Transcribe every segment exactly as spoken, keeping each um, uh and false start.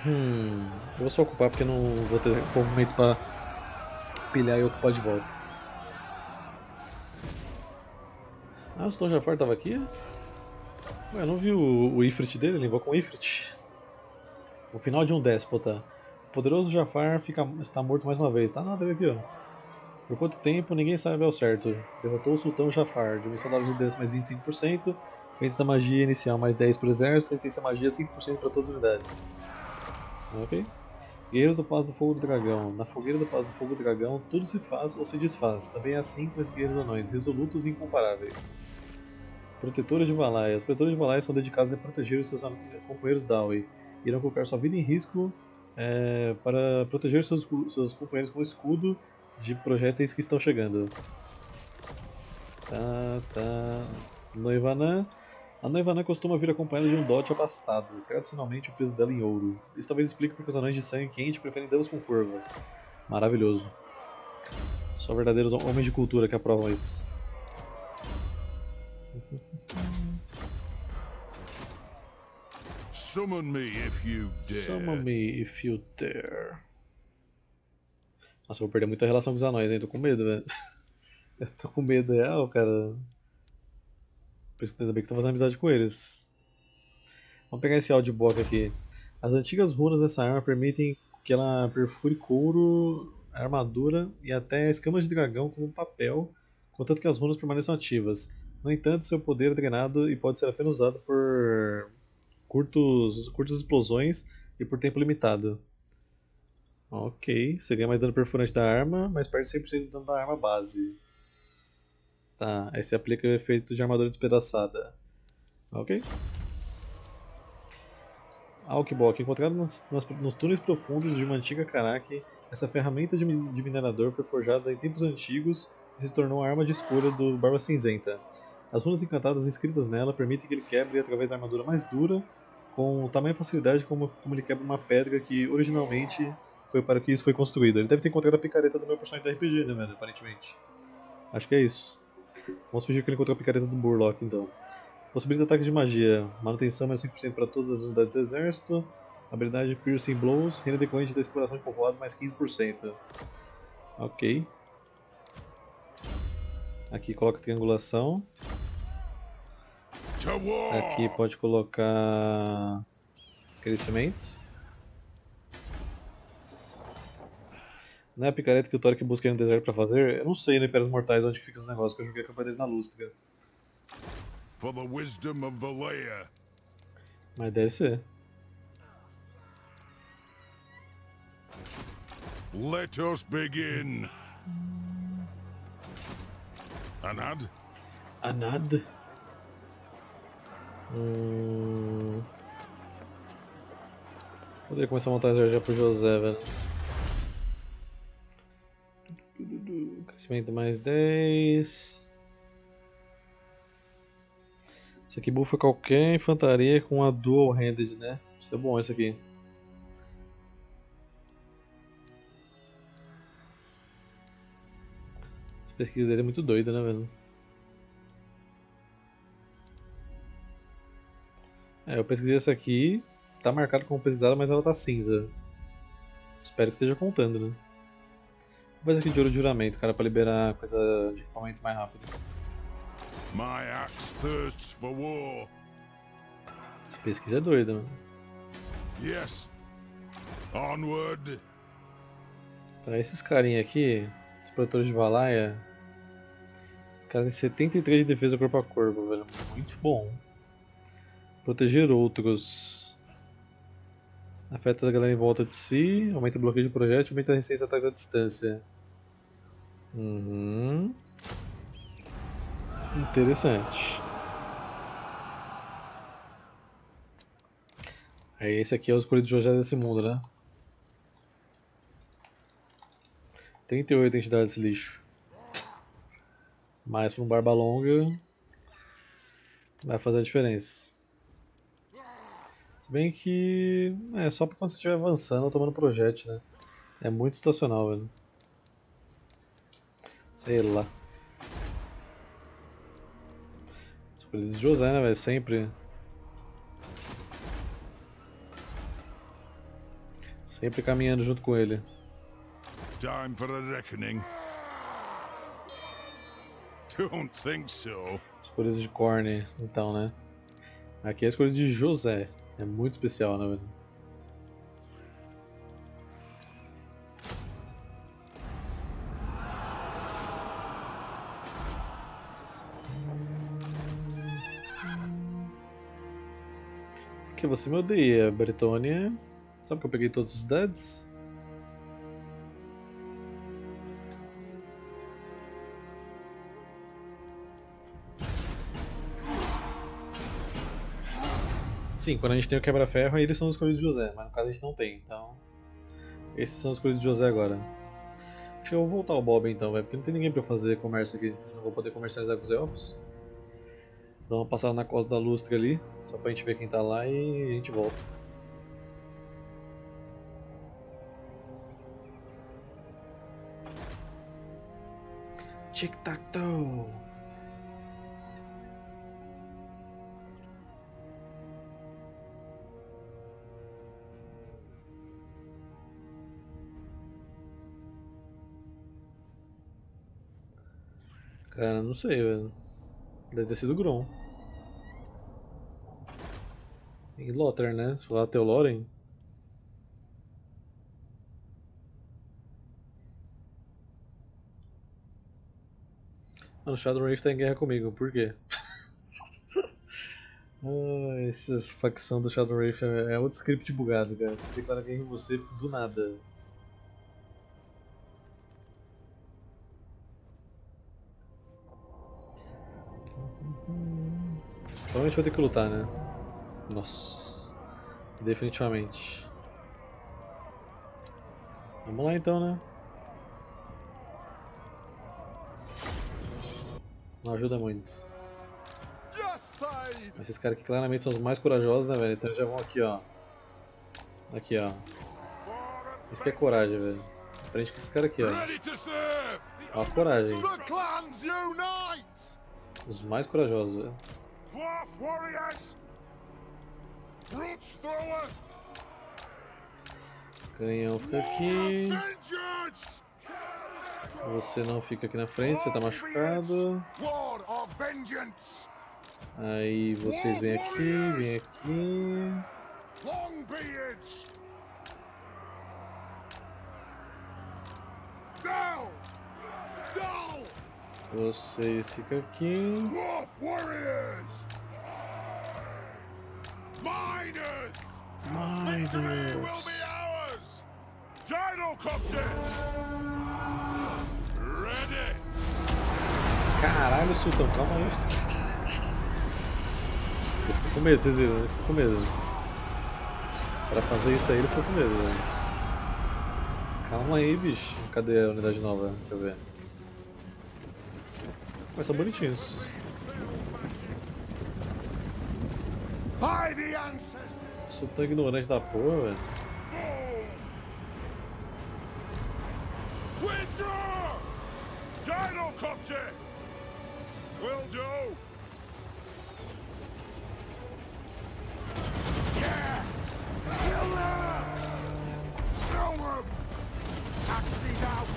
Hum, eu vou só ocupar porque não vou ter movimento pra pilhar e ocupar de volta. Ah, o Stone Jafar tava aqui? Ué, eu não vi o, o Ifrit dele, ele invocou um Ifrit. O final de um déspota. O poderoso Jafar fica, está morto mais uma vez. Tá nada aqui, ó. Por quanto tempo, ninguém sabe ao certo. Derrotou o Sultão Jafar. Dimensão da liderança mais vinte e cinco por cento. Resistência da magia inicial mais dez por exército. Resistência da magia cinco por cento para todas as unidades. Ok. Guerreiros do Passo do Fogo do Dragão. Na fogueira do Passo do Fogo do Dragão, tudo se faz ou se desfaz. Também é assim com os guerreiros anões, resolutos e incomparáveis. Protetores de Valai. Os protetores de Valai são dedicados a proteger os seus companheiros Dawi. Irão colocar sua vida em risco é, para proteger seus, seus companheiros com escudo de projéteis que estão chegando. Tá, tá. Noivanã. A Noivanã costuma vir acompanhada de um dote abastado, tradicionalmente o peso dela em ouro. Isso talvez explique porque os anões de sangue quente preferem damas com curvas. Maravilhoso. Só verdadeiros homens de cultura que aprovam isso. Summon me if you dare. Summon me if you dare. Nossa, eu vou perder muita relação com os anões, hein? Tô com medo, velho. Eu tô com medo real, cara. Por isso que ainda bem que tô fazendo amizade com eles. Vamos pegar esse audiobook aqui. As antigas runas dessa arma permitem que ela perfure couro, armadura e até escamas de dragão como papel, contanto que as runas permaneçam ativas. No entanto, seu poder é drenado e pode ser apenas usado por curtos, curtas explosões e por tempo limitado. Ok, você ganha mais dano perfurante da arma, mas perde cem por cento do dano da arma base. Tá, aí você aplica o efeito de armadura despedaçada. Ok. Alkibok, encontrado nos, nas, nos túneis profundos de uma antiga Karaki, essa ferramenta de, de minerador foi forjada em tempos antigos e se tornou a arma de escolha do Barba Cinzenta. As runas encantadas inscritas nela permitem que ele quebre através da armadura mais dura, com tamanha facilidade como, como ele quebra uma pedra que originalmente foi para que isso foi construído. Ele deve ter encontrado a picareta do meu personagem da R P G, né, velho? Aparentemente. Acho que é isso. Vamos fingir que ele encontrou a picareta do Burlock, então. Possibilita ataque de magia. Manutenção mais cinco por cento para todas as unidades do exército. Habilidade Piercing Blows. Renda decorrente da exploração de povoados mais quinze por cento. Ok. Aqui coloca triangulação. Aqui pode colocar crescimento. Não é a picareta que o Thoric busca no deserto pra fazer? Eu não sei no Impérios Mortais onde fica os negócios, que eu joguei a campanha dele na Lustra. For the wisdom of Valea. Mas deve ser. Let us begin. Anad? Anad. Hum... Poderia começar a montar exército já pro José, velho. Crescimento mais dez. Isso aqui buffa qualquer infantaria com a dual handed, né? Isso é bom isso aqui. Essa pesquisa dele é muito doida, né, velho? É, eu pesquisei essa aqui. Tá marcado como pesquisada, mas ela tá cinza. Espero que esteja contando, né? Vou fazer aqui de ouro de juramento, cara, pra liberar coisa de equipamento mais rápido. My axe thirsts for war. Essa pesquisa é doida, mano. Yes. Onward. Tá, esses carinha aqui, os protetores de Valaya, os caras têm setenta e três de defesa corpo a corpo, velho. Muito bom. Proteger outros. Afeta a galera em volta de si, aumenta o bloqueio de projétil, aumenta a resistência a ataques à distância. Uhum. Interessante. Aí esse aqui é o escolhido de José desse mundo, né? trinta e oito entidades desse lixo. Mais para um barba longa vai fazer a diferença. Se bem que é só pra quando você estiver avançando ou tomando projétil, né? É muito situacional, velho. Sei lá. Escolhido de José, né, velho? Sempre. Sempre caminhando junto com ele. Time for a reckoning. Don't think so. Escolhas de Corne, então, né? Aqui é a escolha de José. É muito especial, né, velho? Porque você me odeia, Bretônia. Sabe que eu peguei todos os dads? Sim, quando a gente tem o quebra-ferro, aí eles são as coisas de José, mas no caso a gente não tem, então... Esses são as coisas de José agora. Acho que eu vou voltar ao Bob então, velho, porque não tem ninguém pra eu fazer comércio aqui, senão eu vou poder comercializar com os elfos. Dá uma passada na Costa da Lustre ali, só pra gente ver quem tá lá e a gente volta. Tic-tac-toe! Cara, não sei, velho. Deve ter sido o Grom. E Lothar, né? Se falar até o Loren. Mano, o Shadowwraith tá em guerra comigo, por quê? Ah, essa facção do Shadowwraith é, é outro script bugado, cara. Você declara guerra em você do nada. Provavelmente vou ter que lutar, né? Nossa. Definitivamente. Vamos lá então, né? Não ajuda muito. Esses caras aqui claramente são os mais corajosos, né, velho? Então eles já vão aqui, ó. Aqui, ó. Isso que é coragem, velho. Aprende com esses caras aqui, ó. Ó a coragem. Os mais corajosos, velho. Canhão fica aqui. Você não fica aqui na frente, você tá machucado. Aí vocês vêm aqui, vêm aqui. Vocês ficam aqui. Miners! Caralho, Sultão, calma aí. Ele ficou com medo, vocês viram? Ele ficou com medo. Pra fazer isso aí, ele ficou com medo, velho. Calma aí, bicho. Cadê a unidade nova? Deixa eu ver. Mas são bonitinhos. Sultão ignorante da porra, velho. Will do. Yes! Relax! Throw him! Axes out!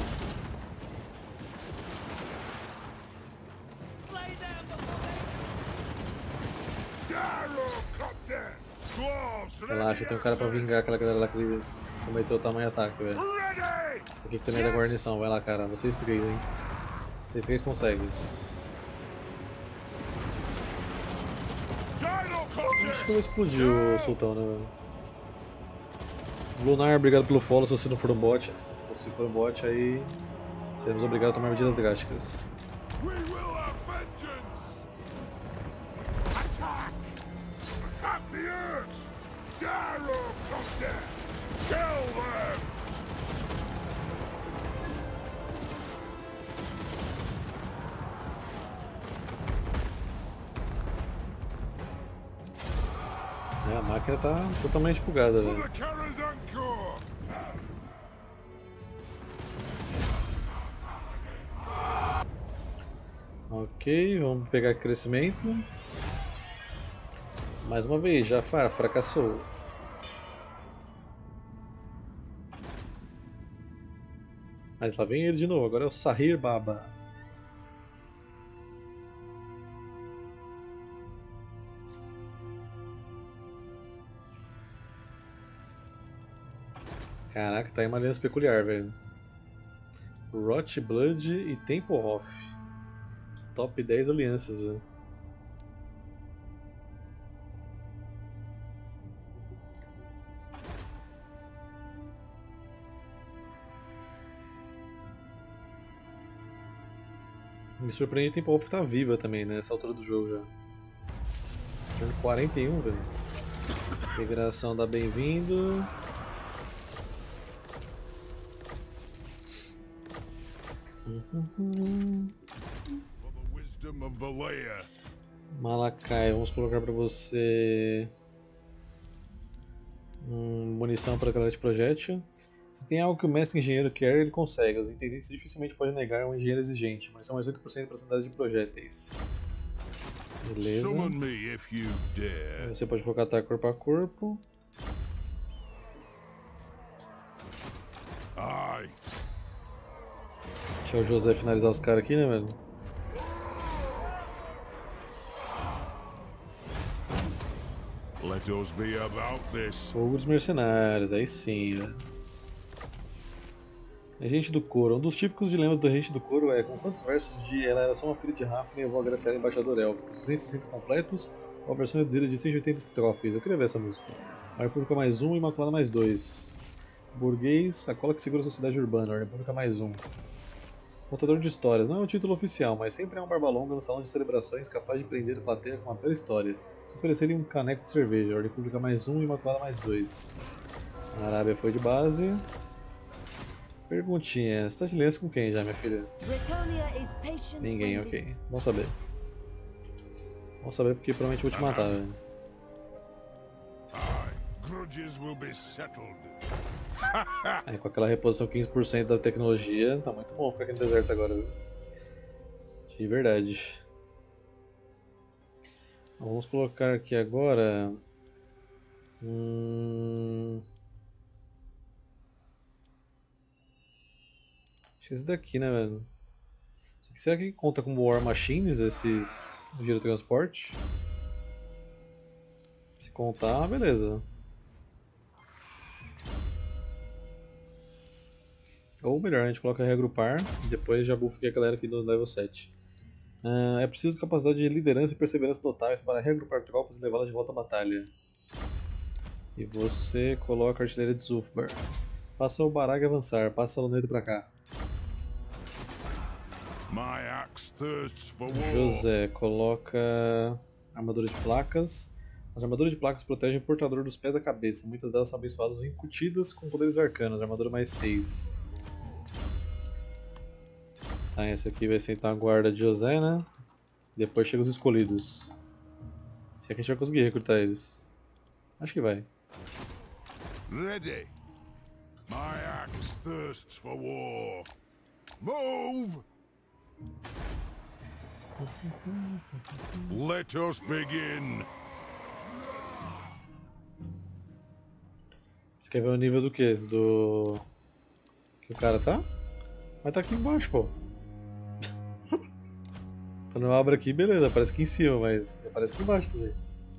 Slay them before they... Gyrocopter! Relaxa, tem um cara pra vingar aquela galera lá que ele cometeu o tamanho ataque, velho. Esse aqui que também é da guarnição, vai lá, cara. Vocês três, hein? Vocês três conseguem. Acho que eu vou explodir o Sultão, né, velho? Lunar, obrigado pelo follow se você não for um bot. Se for, se for um bot, aí seremos obrigados a tomar medidas drásticas. É, a máquina tá totalmente bugada, velho. Ok, vamos pegar crescimento. Mais uma vez, Jafar fracassou. Mas lá vem ele de novo, agora é o Sahir Baba. Caraca, tá aí uma aliança peculiar, velho. Rot Blood e Tempelhof. Top dez alianças, velho. Me surpreende Tempelhof estar viva também, né? Nessa altura do jogo já. Turno quarenta e um, velho. Migração dá bem-vindo. Malakai, vamos colocar pra você hum, munição para galera de projétil. Se tem algo que o mestre engenheiro quer, ele consegue. Os intendentes dificilmente podem negar um engenheiro exigente. Munição mais oito por cento de proximidade de projéteis. Beleza. Você pode colocar ataque corpo a corpo. Ai. Deixa o José finalizar os caras aqui, né, velho? Let us be about this. Fogo dos mercenários, aí sim, velho. Regente do Coro. Um dos típicos dilemas do Regente do Coro é: com quantos versos de Ela era só uma filha de Rafne e eu vou agraciar o embaixador élfico? duzentos e sessenta completos ou a versão reduzida de cento e oitenta estrofes? Eu queria ver essa música. A República mais um e Imaculada mais dois. Burguês, a cola que segura a sociedade urbana. A República mais um. Contador de histórias. Não é um título oficial, mas sempre é um barba longa no salão de celebrações capaz de prender a plateia com uma bela história. Se oferecerem um caneco de cerveja. A República mais um e Imaculada mais dois. A Arábia foi de base. Perguntinha, você tá de aliança com quem já, minha filha? Ninguém, ok. Bom saber. Bom saber porque provavelmente eu vou te matar, velho. Aí, com aquela reposição quinze por cento da tecnologia, tá muito bom ficar aqui no deserto agora, viu? De verdade. Vamos colocar aqui agora... Hum... Acho que esse daqui, né, velho? Será que conta como War Machines, esses girotransporte? Se contar, beleza. Ou melhor, a gente coloca reagrupar e depois já buffa aqui a galera aqui do level sete. Uh, é preciso capacidade de liderança e perseverança notáveis para reagrupar tropas e levá-las de volta à batalha. E você coloca a artilharia de Zulfbar. Faça o Barag avançar, passa a luneta pra cá. José, coloca armadura de placas. As armaduras de placas protegem o portador dos pés da cabeça. Muitas delas são abençoadas ou incutidas com poderes arcanos. Armadura mais seis. Tá, esse aqui vai ser então a guarda de José, né? Depois chega os escolhidos. Se é que a gente vai conseguir recrutar eles. Acho que vai. Ready. My axe thirsts for war. Move! Let us begin. Você quer ver o nível do que? Do... que o cara tá? Mas tá aqui embaixo, pô. Quando eu abro aqui, beleza, aparece aqui em cima, mas aparece aqui embaixo também.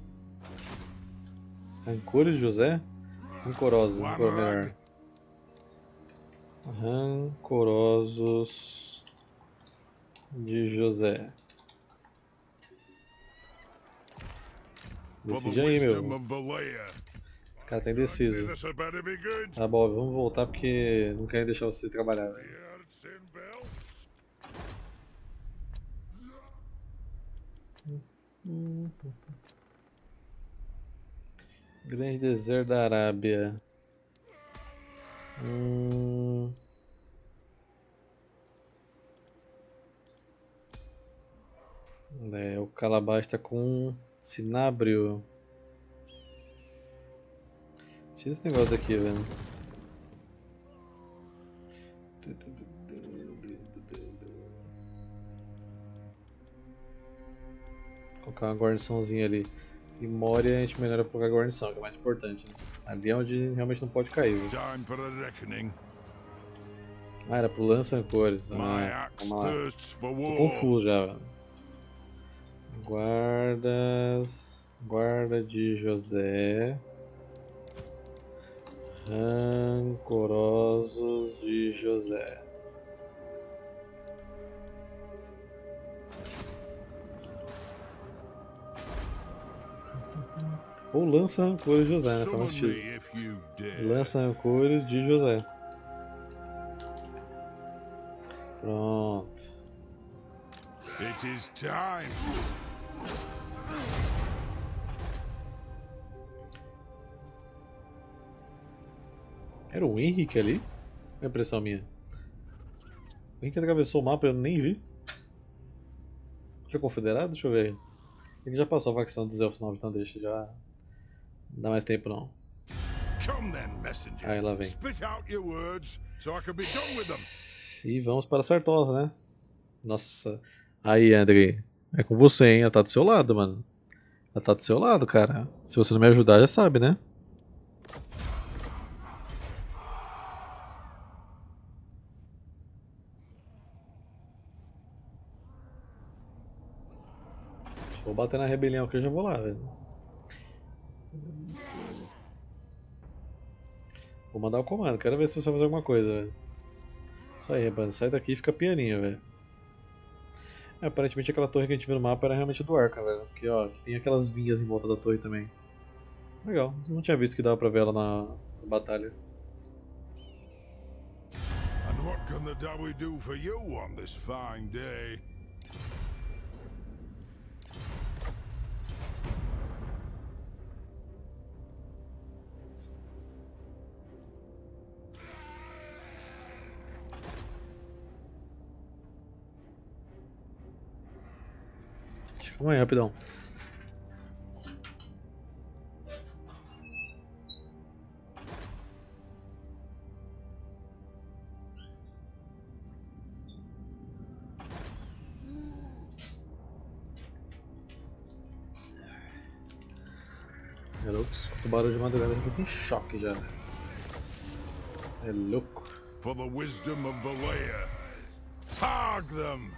Rancores de José? Rancorosos, rancor melhor. Rancorosos de José. Decide aí, meu. Esse cara tá indeciso. Tá bom, vamos voltar porque não querem deixar você trabalhar, velho. Grande deserto da Arábia. Hum... É, o Calabash tá com Cinábrio. Tira esse negócio daqui, velho. Vou colocar uma guarniçãozinha ali. E Moria a gente melhora pra colocar a guarnição, que é mais importante, né? Ali é onde realmente não pode cair, velho. Ah, era pro lança-cores. My Ah, axe vamos lá. thirsts for Tô war. confuso já, velho. Guardas. Guarda de José. Rancorosos de José. Ou lança rancores de José, né? Faz mais Summon sentido. me if you dare. Lança rancores de José. Pronto. It is time. Era o Henrique ali? É impressão minha. O Henrique atravessou o mapa e eu nem vi. Tinha confederado? Deixa eu ver. Ele já passou a facção dos Elfos Novos, então deixa já. Não dá mais tempo não. Come then, messenger. Aí lá vem. Spit out your words so I can be done with them. E vamos para Sartosa, né? Nossa. Aí, Andrei. É com você, hein? Ela tá do seu lado, mano. Ela tá do seu lado, cara. Se você não me ajudar, já sabe, né? Se for bater na rebelião aqui, eu já vou lá, velho. Vou mandar o comando. Quero ver se você vai fazer alguma coisa, velho. Isso aí, rapaz. Sai daqui e fica pianinho, velho. É, aparentemente aquela torre que a gente viu no mapa era realmente do Arca, velho. Porque, ó, aqui tem aquelas vinhas em volta da torre também. Legal. Não tinha visto que dava pra ver ela na, na batalha. And what can the Dawi do for you on this fine day? Calma aí, rapidão. É louco, escuto o barulho de madrugada e fico em choque já. É louco. For the wisdom of Valea. Hog them!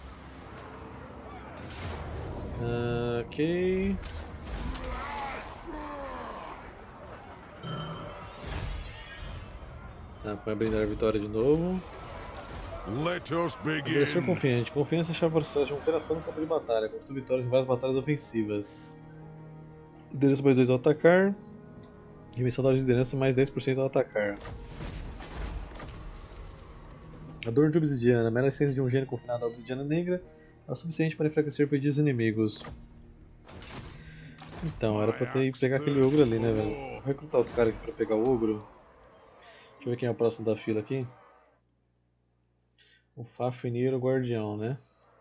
Ah, ok. Tá, põe a brindar a vitória de novo. Let us Agressor begin. confiante. Confiança chave o processo de recuperação no campo de batalha. Conquistou vitórias em várias batalhas ofensivas. Liderança mais dois ao atacar. Dimensão da liderança mais dez por cento ao atacar. A dor de obsidiana. A mera essência de um gênio confinado à obsidiana negra é o suficiente para enfraquecer feitiços inimigos. Então, era pra ter pegar aquele ogro ali, né, velho? Vou recrutar outro cara aqui pra pegar o ogro. Deixa eu ver quem é o próximo da fila aqui. O Fafnir, o Guardião, né?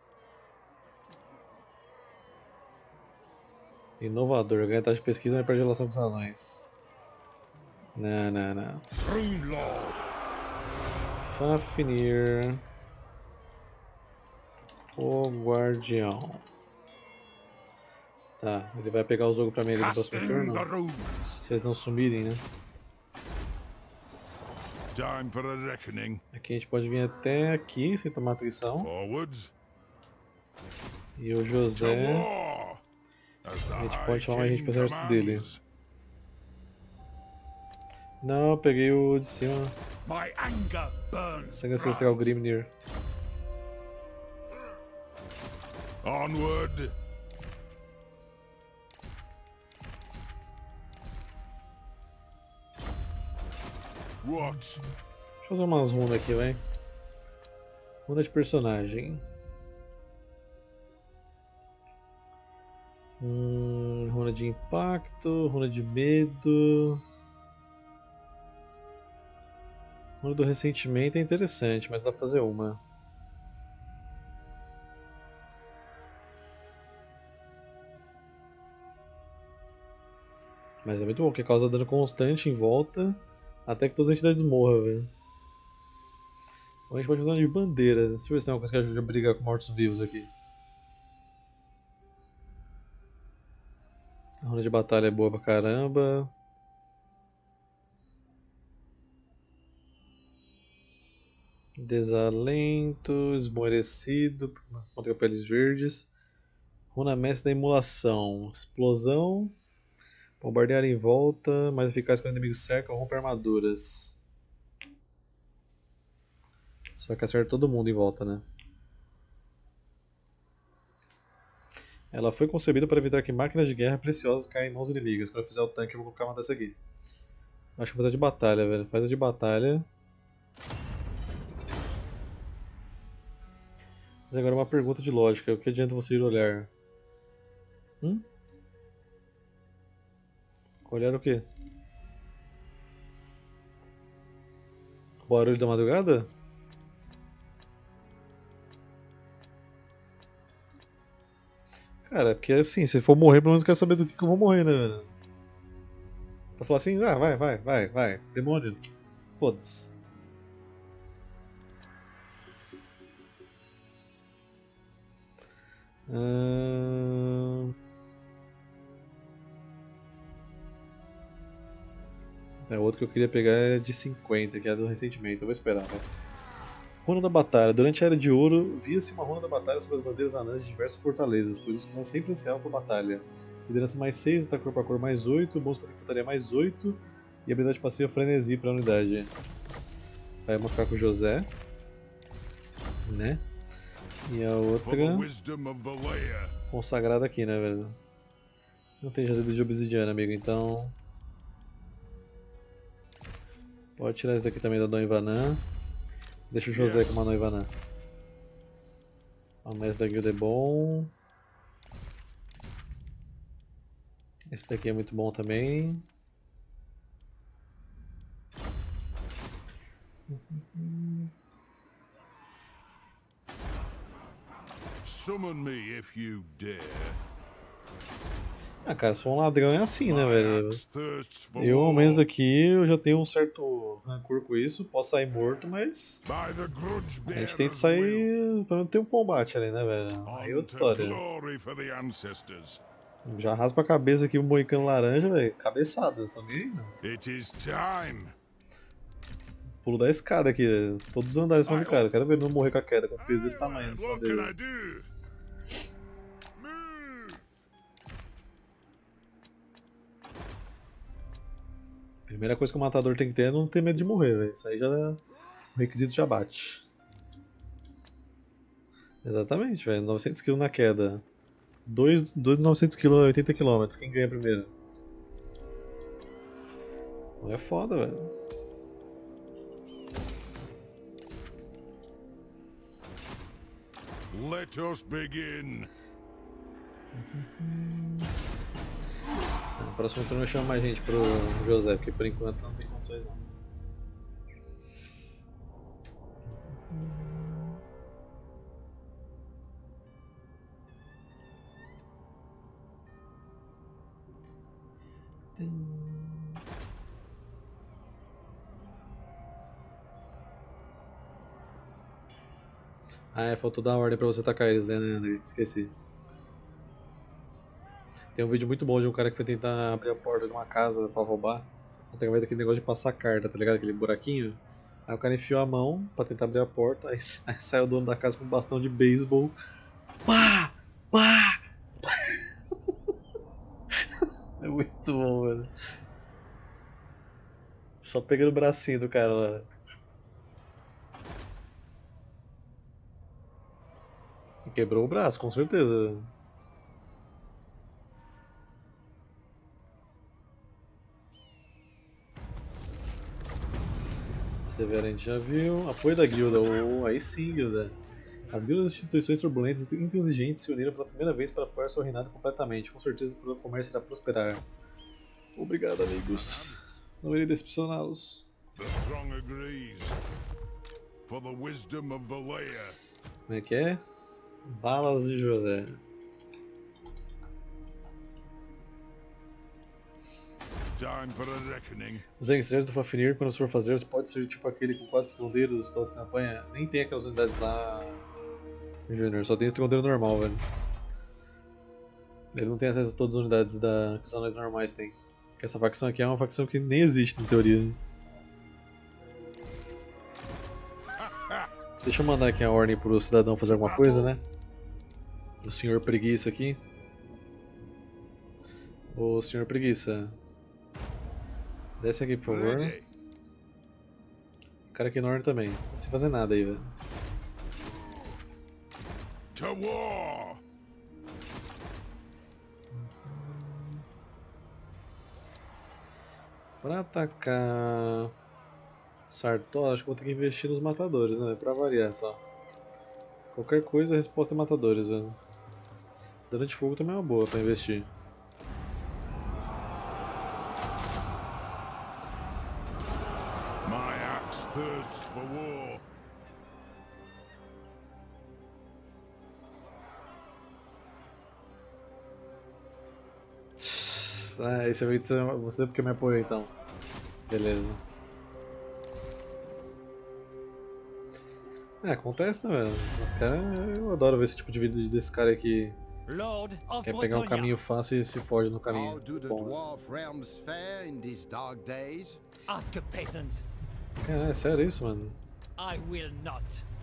Inovador, ganha taxa de pesquisa, mas perde relação com os anões. Não, não, não. Rune Lord. Fafnir, o Guardião. Tá, ele vai pegar o jogo pra mim ali no próximo Casting turno. the runes. Se eles não sumirem, né? Time for a reckoning. Aqui a gente pode vir até aqui sem tomar atrição. Forwards. E o To José. war. As the A gente High pode chamar a gente King pro exército dele. commands. Não, eu peguei o de cima. My anger burns. Sangue ancestral Grimnir. Onward. What? Deixa eu fazer umas runas aqui, vai. Runa de personagem. Hum, runa de impacto, runa de medo. Runa do ressentimento é interessante, mas dá pra fazer uma. Mas é muito bom, que causa dano constante em volta até que todas as entidades morram, velho. Ou a gente pode fazer uma de bandeira. Deixa eu ver se tem uma coisa que ajude a brigar com mortos-vivos aqui. A runa de batalha é boa pra caramba. Desalento, esmoelecido, contra peles verdes. Runa mestre da emulação. Explosão. Bombardear em volta, mais eficaz quando o inimigo cerca ou rompe armaduras. Só que acerta todo mundo em volta, né? Ela foi concebida para evitar que máquinas de guerra preciosas caem em mãos inimigas. Quando eu fizer o tanque, eu vou colocar uma dessa aqui. Acho que vou fazer a de batalha, velho. Faz a de batalha. Mas agora uma pergunta de lógica. O que adianta você ir olhar? Hum? Olhar o quê? O barulho da madrugada? Cara, porque assim, se for morrer, pelo menos eu quero saber do que, que eu vou morrer, né, velho? Pra falar assim, ah, vai, vai, vai, vai, demônio. Foda-se. Hum... É, o outro que eu queria pegar é de cinquenta, que é do ressentimento. Eu vou esperar, né? Runa da Batalha. Durante a Era de Ouro, via-se uma Runa da Batalha sobre as bandeiras anãs de diversas fortalezas, por isso que ela sempre ansiava por batalha. Liderança mais seis, ataque corpo a corpo mais oito, bônus contra infantaria mais oito e habilidade passiva frenesi para a unidade. Aí vamos ficar com o José, né? E a outra consagrada aqui, né, velho? Não tem jazida de obsidiana, amigo, então pode tirar esse daqui também da Dona Ivanã. Deixa o José com uma noiva Ivanã. O mestre da guilda é bom. Esse daqui é muito bom também. Summon me if you dare. Ah, cara, se for um ladrão é assim, né, velho? Eu, ao menos aqui, eu já tenho um certo rancor com isso. Posso sair morto, mas a gente tenta sair pra não ter um combate ali, né, velho? Aí é outra história. Já raspa a cabeça aqui o moicano laranja, velho. Cabeçada, também. Pulo da escada aqui, todos os andares em cima do cara. Eu quero ver ele não morrer com a queda, com um peso desse tamanho em cima dele. Primeira coisa que o matador tem que ter é não ter medo de morrer, velho. Isso aí já é... o requisito já bate. Exatamente, velho. novecentos quilos na queda. dois de novecentos quilos a oitenta quilômetros. Quem ganha primeiro? Não é foda, velho. Let us begin. No próximo turno eu chamo mais gente pro José, porque por enquanto não tem condições não. Ah, é, faltou dar ordem pra você atacar eles, né, André? Esqueci. Tem um vídeo muito bom de um cara que foi tentar abrir a porta de uma casa pra roubar. Através daquele negócio de passar carta, tá ligado? Aquele buraquinho. Aí o cara enfiou a mão pra tentar abrir a porta, aí, aí saiu o dono da casa com um bastão de beisebol. Pá! Pá! É muito bom, velho. Só pegando o bracinho do cara lá. Quebrou o braço, com certeza. Severo a gente já viu. Apoio da guilda. Oh, aí sim, guilda. As guildas e instituições turbulentas e intransigentes se uniram pela primeira vez para apoiar seu reinado completamente. Com certeza o comércio irá prosperar. Obrigado, amigos. Não irei decepcioná-los. Como é que é? Balas de José. Os gangsters do Fafnir, quando você for fazer, você pode ser tipo aquele com quatro estrondeiros da outra campanha. Nem tem aquelas unidades lá, Júnior, só tem estrondeiro normal, velho. Ele não tem acesso a todas as unidades da... que os anões normais têm. Porque essa facção aqui é uma facção que nem existe, em teoria. Deixa eu mandar aqui a ordem pro cidadão fazer alguma coisa, né? O senhor preguiça aqui. Ô senhor preguiça. Desce aqui, por favor. Ready. O cara aqui no ordem também. Sem fazer nada aí, velho. To war. Pra atacar Sartó, acho que vou ter que investir nos matadores, né? Pra variar só. Qualquer coisa, a resposta é matadores, velho. Dano de fogo também é uma boa pra investir. My axe thirsts for war. Ah, esse é o vídeo de você porque me apoiou então. Beleza. É, acontece, né, velho? Os caras, eu adoro ver esse tipo de vídeo desse cara que Lord of quer pegar um Bretagne. caminho fácil e se foge no How caminho. do the Bom, dwarf realms fare in these dark days? Ask a peasant. cara, é sério isso, mano? I will not.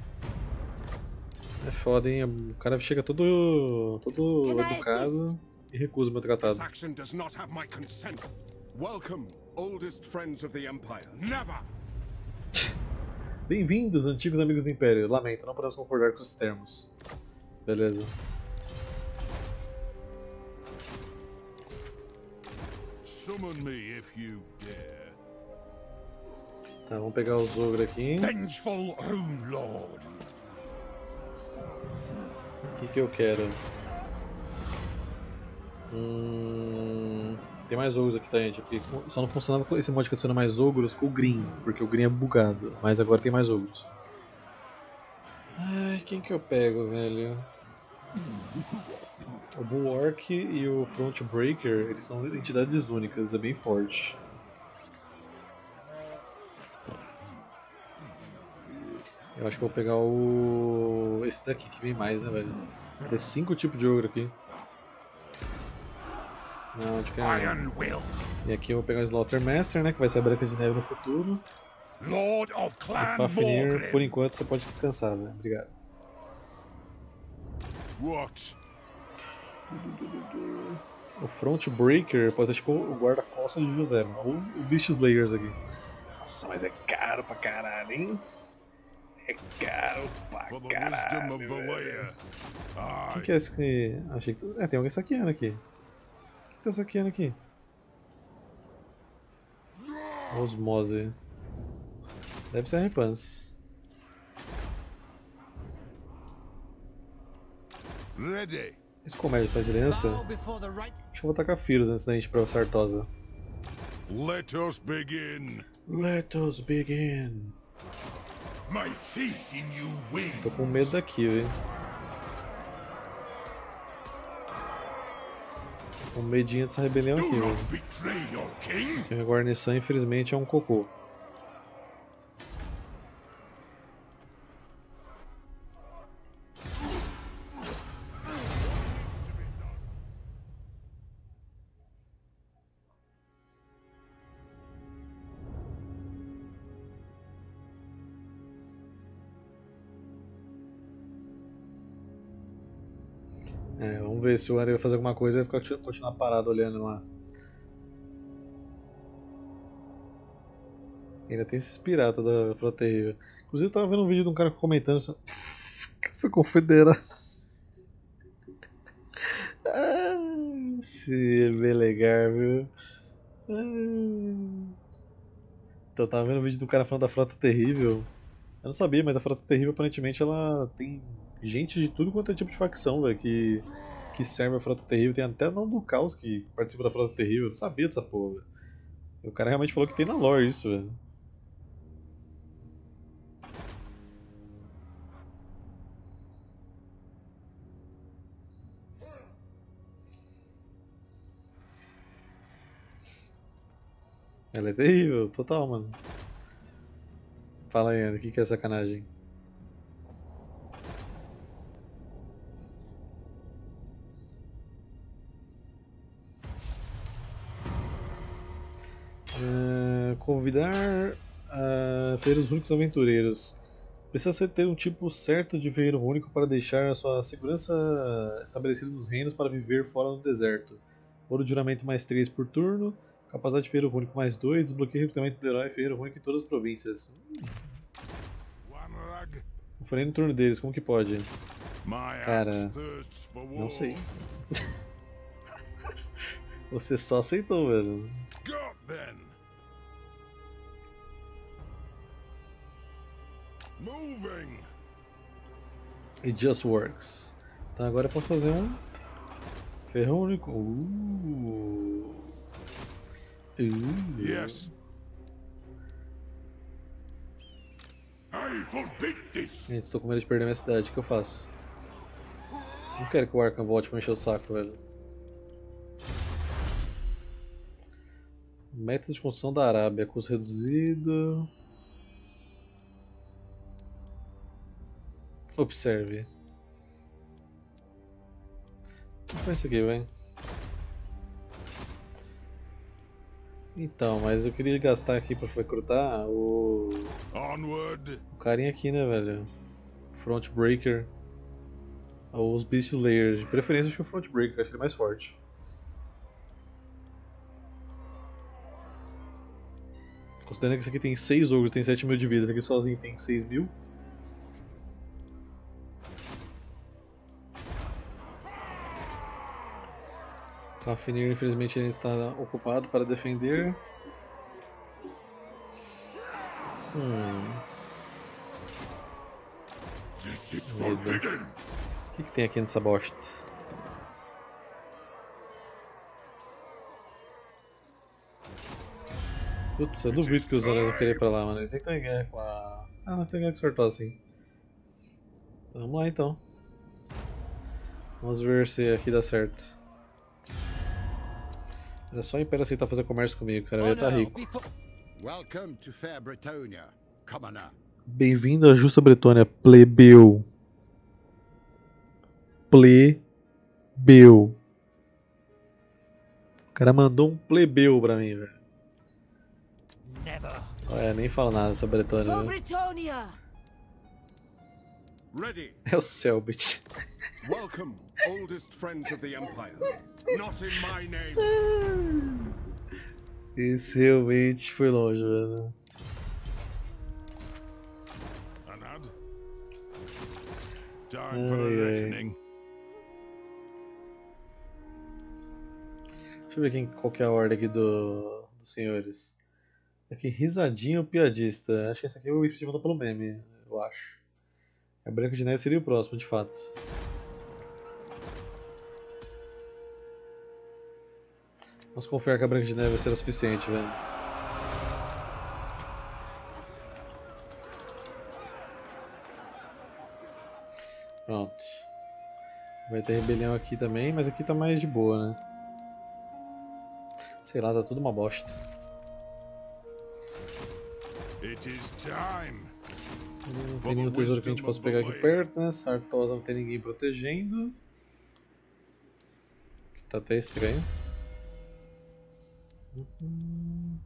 É foda, hein? O cara chega todo, todo Can I educado e recusa o meu tratado. This action does not have my consent. Welcome, oldest friends of the Empire. Never. Bem-vindos, antigos amigos do Império. Lamento, não podemos concordar com os termos. Beleza. Summon me if you dare. Tá, vamos pegar os ogros aqui. Vengeful Rune Lord. O que, que eu quero? Hum, tem mais ogros aqui, tá, gente? Porque só não funcionava com esse mod que adiciona mais ogros com o Green, porque o Green é bugado. Mas agora tem mais ogros. Ai, quem que eu pego, velho? O Bulwark e o Frontbreaker, eles são entidades únicas, é bem forte. Eu acho que eu vou pegar o... esse daqui que vem mais, né, velho? Tem cinco tipos de ogro aqui. Não, acho que é... Iron Will. E aqui eu vou pegar o Slaughtermaster, né, que vai ser a Branca de Neve no futuro. Lord of E Clan Fafnir, por Morgrim. enquanto, você pode descansar, velho. Obrigado. What? O Frontbreaker pode ser tipo o guarda-costas de José, mano. Ou o Beast Slayers aqui. Nossa, mas é caro pra caralho, hein? É caro pra For the wisdom caralho. of Valea. O que, Aye. que é esse que... Achei que... É, tem alguém saqueando aqui. O que tá saqueando aqui? Osmose. Deve ser a Repans. Ready. Esse comércio tá de aliança? Bow before the right. Acho que eu vou tacar Firus antes da gente ir pra Sartosa. Let us begin. Let us begin. My faith in you wins. Tô com medo daqui, velho. Tô com medinho dessa rebelião aqui, Do velho. not betray your king. Porque a guarnição, infelizmente, é um cocô. É, vamos ver se o Andy vai fazer alguma coisa e vai ficar- continuar parado olhando lá. Ainda tem esses piratas da Frota Terrível. Inclusive eu tava vendo um vídeo de um cara comentando assim, foi confederado. Ah, se belegar, viu? Ah. Então eu tava vendo um vídeo do cara falando da Frota Terrível. Eu não sabia, mas a Frota Terrível aparentemente ela tem gente de tudo quanto é tipo de facção, velho, que, que serve a Frota Terrível. Tem até nome do Caos que participa da Frota Terrível. Eu não sabia dessa porra, velho. E o cara realmente falou que tem na lore isso, velho. Ela é terrível, total, mano. Fala aí, Ana, o que, que é sacanagem? Ah, convidar a Feira dos Únicos Aventureiros. Precisa ser ter um tipo certo de ferreiro único para deixar a sua segurança estabelecida nos reinos para viver fora no deserto. Ouro de juramento mais três por turno. Capacidade de ferreiro único mais dois. Desbloqueio o recrutamento do herói ferreiro único em todas as províncias. One rag. Não foi nem no turno deles, como que pode? My Cara, axe thirsts for war. Não sei. Você só aceitou, velho. Got then. Moving. It just works. Então agora eu posso fazer um ferrão único. Uh. Uh. Yes. I forbid this. Gente, estou com medo de perder minha cidade. O que eu faço? Não quero que o Arkham volte pra encher o saco, velho. Método de construção da Arábia. Custo reduzido. Observe. Vamos ver isso aqui, vai. Então, mas eu queria gastar aqui pra recrutar o, Onward. o carinha aqui, né, velho? Front Breaker. Ou os Beast Slayers. De preferência, acho que o Front Breaker, acho que ele é mais forte. Considerando que esse aqui tem seis ogros, tem sete mil de vida, esse aqui sozinho tem seis mil. Fafnir, infelizmente, ele está ocupado para defender. Hum. Medo. O que, que tem aqui nessa bosta? Putz, eu duvido que os anões vão querer ir pra lá, mano. Eles nem estão em guerra com a... Ah, não tem guerra com o Sartor assim. Então, vamos lá então. Vamos ver se aqui dá certo. Era só o Império aceitar fazer comércio comigo, cara. Eu ia estar rico. Welcome to Fair Bretonia, commoner. Bem-vindo à Justa Bretônia, plebeu. Plebeu. O cara mandou um plebeu pra mim, velho. Never. Olha, nem falo nada dessa Bretônia, For né? Bretonia! Ready. É o Selbit. Welcome, oldest friends of the Empire. Not in my name. Esse realmente foi longe, velho. Anad. Time for Ai, a ai. reckoning. Deixa eu ver quem, qual que é a ordem aqui do, dos senhores. Aqui, risadinha ou piadista? Acho que esse aqui é o Ifrit mandou pelo meme, eu acho. A Branca de Neve seria o próximo, de fato. Vamos confiar que a Branca de Neve vai ser o suficiente, velho. Pronto. Vai ter rebelião aqui também, mas aqui tá mais de boa, né? Sei lá, tá tudo uma bosta. It is time. Não tem nenhum tesouro que a gente possa pegar aqui perto, né? Sartosa não tem ninguém protegendo. Tá até estranho. Uhum.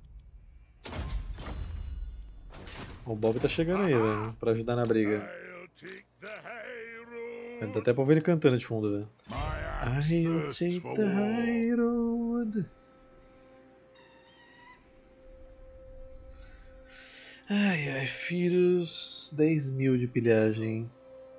O Bob tá chegando aí, velho, pra ajudar na briga. I'll take the high road. Dá até pra ouvir ele cantando de fundo, velho. My axe I'll thirsts take for the war. high road. Ai ai, filhos, dez mil de pilhagem.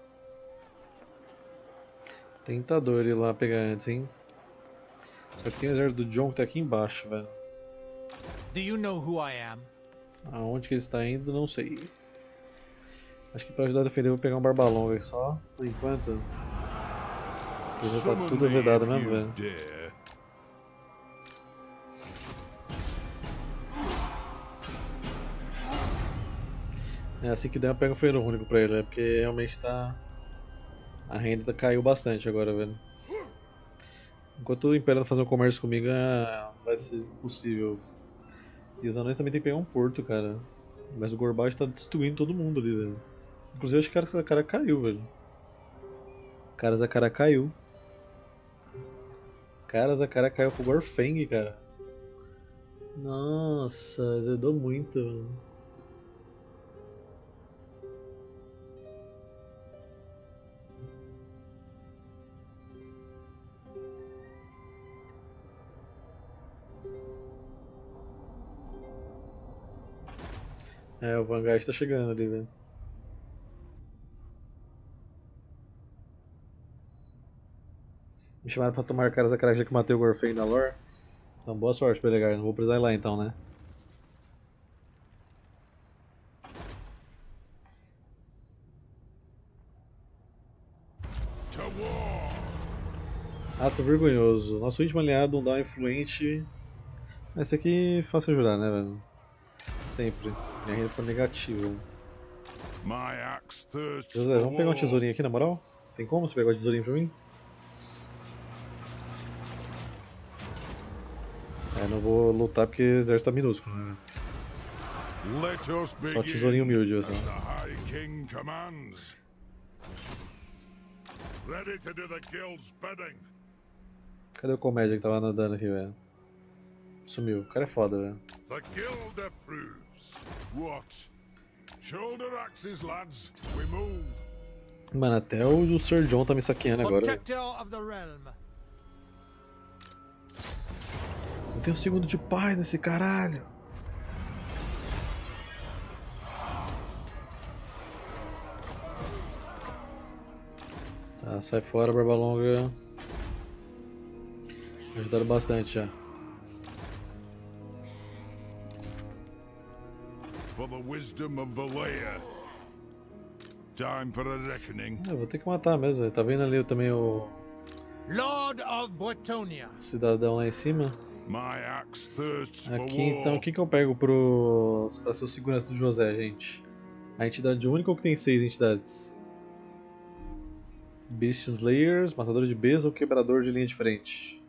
Tentador ir lá pegar antes, hein? Só que tem o exército do John que tá aqui embaixo, velho. Do you know who I am? Aonde que ele está indo, não sei. Acho que pra ajudar a defender eu vou pegar um barbalonga aqui só, por enquanto. Porque já tá Summon tudo me azedado if mesmo, you velho. dare. É assim que der eu pego um ferro único pra ele, né? Porque realmente tá... A renda caiu bastante agora, velho. Enquanto o Império tá fazendo comércio comigo, é... vai ser possível. E os anões também tem que pegar um porto, cara. Mas o Gorbage tá destruindo todo mundo ali, velho. Inclusive acho que o cara, cara caiu, velho. Caras a cara caiu. Caras a cara caiu pro Gorfeng, cara. Nossa, azedou muito, velho. É, o Vanguard tá chegando ali, velho. Me chamaram pra tomar caras a cara já que matei o Gorfei na lore. Então boa sorte, Belegar. Não vou precisar ir lá então, né? To war! Ato vergonhoso. Nosso último aliado, um down influente. Esse aqui é fácil jurar, né, velho? Sempre. Minha renda ficou negativa. My axe thirsts José, for vamos pegar um war. tesourinho aqui, na moral? Tem como você pegar o tesourinho pra mim? É, não vou lutar porque o exército tá minúsculo, né? Let us begin. Só tesourinho humilde, eu as tô. the High King commands. Ready to do the guild's bidding. Cadê o comédia que tava nadando aqui, velho? Sumiu. O cara é foda, velho. The guild approves. What? Shoulder axes, lads. We move. Mano, até o Sir John tá me saqueando agora, velho. Protector of the realm. Não tem um segundo de paz nesse caralho. Tá, sai fora, Barba Longa. Ajudaram bastante já. For the wisdom of Valea. Time for a reckoning. É, vou ter que matar mesmo, velho. Tá vendo ali também o Lord of Bretonia. cidadão lá em cima? My axe thirsts for Aqui war. então, o que, que eu pego pro pra ser o segurança do José, gente? A entidade única ou que tem seis entidades? Beast Slayers, matador de Besa ou quebrador de linha de frente?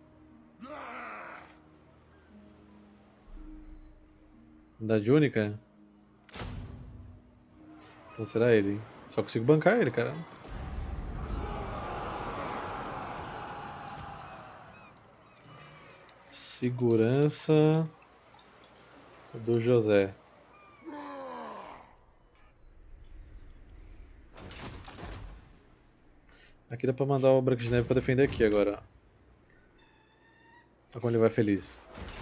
Entidade única? Então será ele, hein? Só consigo bancar ele, cara. Segurança do José. Aqui dá pra mandar o Branca de Neve pra defender aqui agora. Olha como ele vai feliz.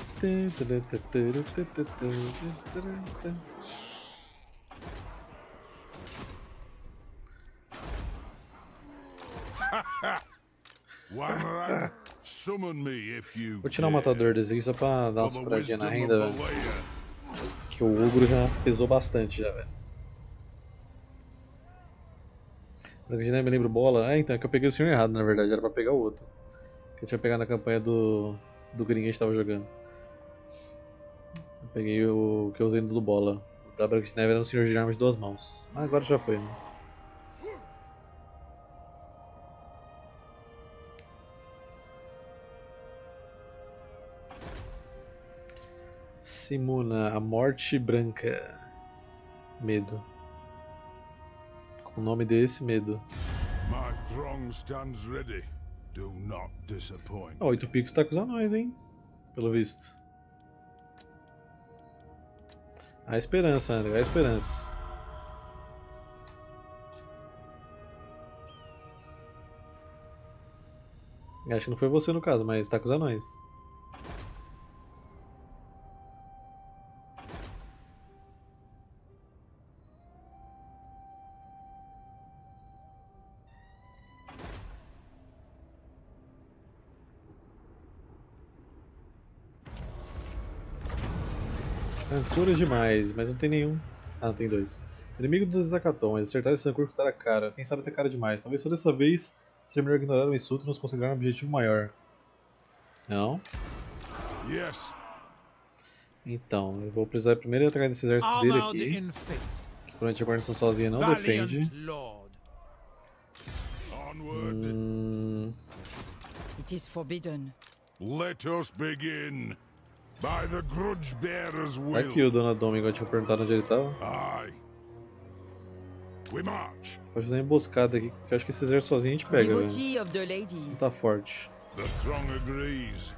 One lad, summon me if you Vou tirar o dare. matador desse aqui só pra dar uma For the sobradinha na wisdom renda, of velho. Valea. Que o ogro já pesou bastante já, velho. Branca de Neve me lembra o bola. É, então é que eu peguei o senhor errado, na verdade, era pra pegar o outro. Que eu tinha pegado na campanha do. do Gringo que a gente tava jogando. Eu peguei o que eu usei no do bola. O da Branca de Neve era um senhor de armas de duas mãos. Ah, agora já foi, né? Simuna, a morte branca. Medo. Com o nome desse, medo. My throng stands ready. Do not disappoint. Ó, oito picos tá com os anões, hein? Pelo visto. A esperança, André, a esperança. Acho que não foi você no caso, mas tá com os anões. Ancora demais, mas não tem nenhum. Ah, não tem dois. Inimigo do Zacaton, mas acertar esse Ancor custará cara. Quem sabe até cara demais. Talvez só dessa vez seja melhor ignorar o insulto e nos considerar um objetivo maior. Não? Yes. Então, eu vou precisar primeiro ir atrás desse exército dele Armored aqui. in faith. Que provavelmente a guarnição sozinha não Valiant defende. Lord. Onward. Hum, It is forbidden. Let us begin. By the grudge bearer's tá will. aqui o Dona Dom, igual eu tinha perguntado onde ele tava. Aye. We march. Pode fazer uma emboscada aqui, porque eu acho que esse exército sozinho a gente pega, velho. Devotee of the lady. Não tá forte. The throng agrees.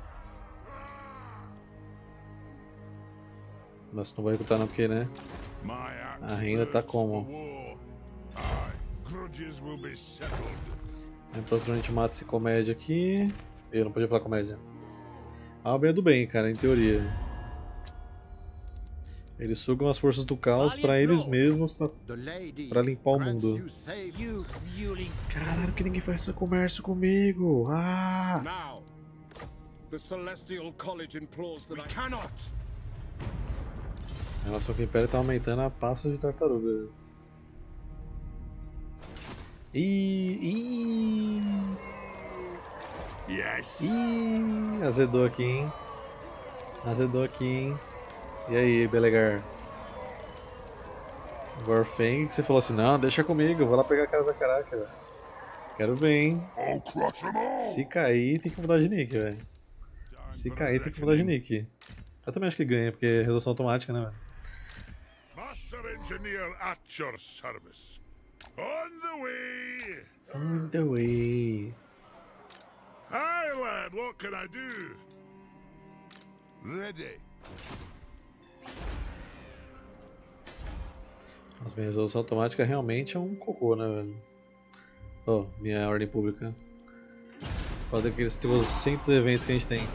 Nossa, não vou recrutar não, porque, né? My axe A renda tá thirsts como? for war. Aye. Grudges will be settled. Aí próximo a gente mata esse comédia aqui. Eu não podia falar comédia. Alba é do bem, cara, em teoria. Eles sugam as forças do caos pra eles mesmos, pra, The lady pra limpar o grants mundo. you save. You mewling. Caralho, que ninguém faz esse comércio comigo! Ah! Now, the Celestial College implores that I cannot. A relação com o Império tá aumentando a passos de tartaruga. Ih, ih, Yes. ih, azedou aqui, hein? Azedou aqui, hein? E aí, Belegar? Gorfeng, que você falou assim, não, deixa comigo, eu vou lá pegar a casa da caraca. Quero ver, hein? I'll crush them all. Se cair, tem que mudar de nick, velho. Se cair, tem que mudar de nick. Eu também acho que ganha, porque é resolução automática, né, velho? Master Engineer at your service. On the way. On the way. Hi, lad. What can I do? Ready. Nossa, minha resolução automática realmente é um cocô, né, velho? Oh, minha ordem pública. Qual daqueles trocentos eventos que a gente tem?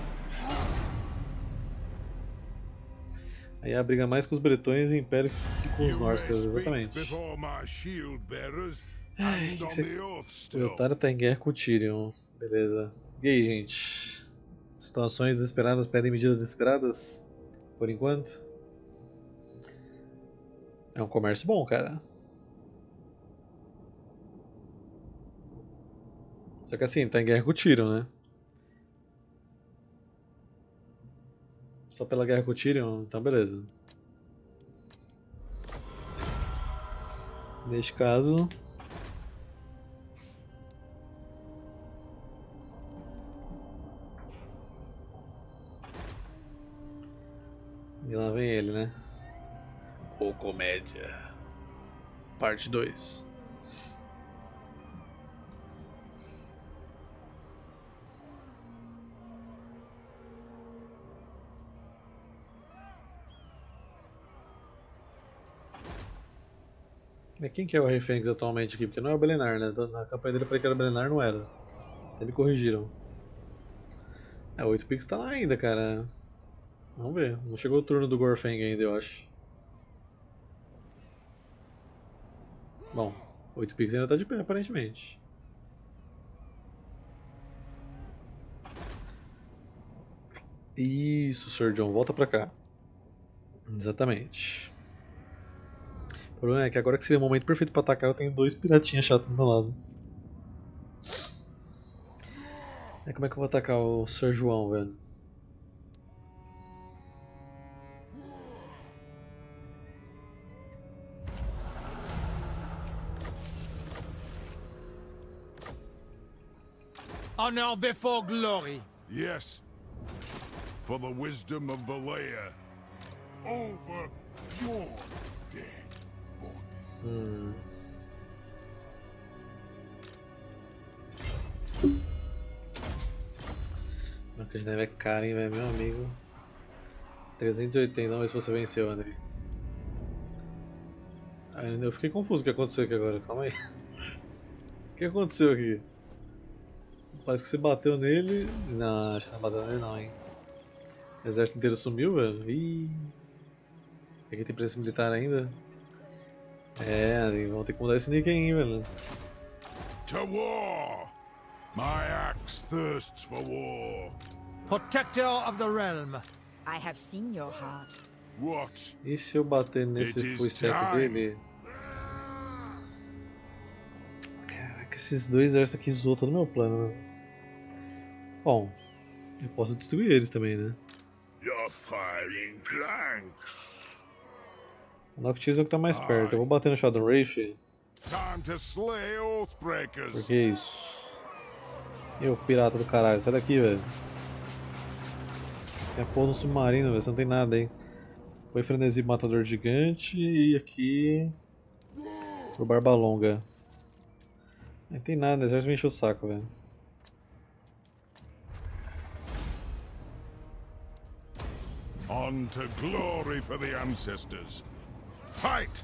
Aí a briga mais com os bretões e Império que com os You may nórdicos, speak exatamente. before my shield bearers Ai, and que on que cê- the oath O still. Eltário tá em guerra com o Tyrion. Beleza. E aí, gente? Situações desesperadas pedem medidas desesperadas? Por enquanto? É um comércio bom, cara. Só que assim, tá em guerra com o Tyrion, né? Só pela guerra com o Tyrion, então beleza. Neste caso... E lá vem ele, né? O Comédia. Parte dois. E quem que é o Rei Fênix atualmente aqui? Porque não é o Belenar, né? Na campanha dele eu falei que era o Belenar, não era. Até me corrigiram. É, o oito Pix tá lá ainda, cara. Vamos ver. Não chegou o turno do Gorfeng ainda, eu acho. Bom, oito Pix ainda tá de pé, aparentemente. Isso, Sir John, volta pra cá. Exatamente. O problema é que agora que seria o momento perfeito pra atacar, eu tenho dois piratinhas chatos do meu lado. É, como é que eu vou atacar o Sir João, velho? Honor before glory. Yes. For the wisdom of Valea. Over your dead body. Hum. Branca de Neve é cara, hein, velho, meu amigo. trezentos e oitenta, vamos ver se você venceu, André. Ah, eu fiquei confuso o que aconteceu aqui agora, calma aí. O que aconteceu aqui? Parece que você bateu nele. Não, acho que você não bateu nele não, hein. O exército inteiro sumiu, velho. Ih. Aqui tem presença militar ainda. É, André, vamos ter que mudar esse nick aí, hein, velho. To war! My axe thirsts for war. Protector of the realm. I have seen your heart. What? E se eu bater nesse It is full stack time. dele? Caraca, esses dois exércitos aqui zoam todo o meu plano, né? Bom, eu posso destruir eles também, né? You're firing blanks. O Noctis é o que tá mais perto. Eu vou bater no Shadow Wraith. Time to slay Oathbreakers. Por que isso? Eu, pirata do caralho, sai daqui, velho. Tem a porra no submarino, velho, você não tem nada aí. Foi Frenesi Matador Gigante e aqui. O Barba Longa. Não tem nada, o exército me encheu o saco, velho. On to glory for the ancestors. Fight!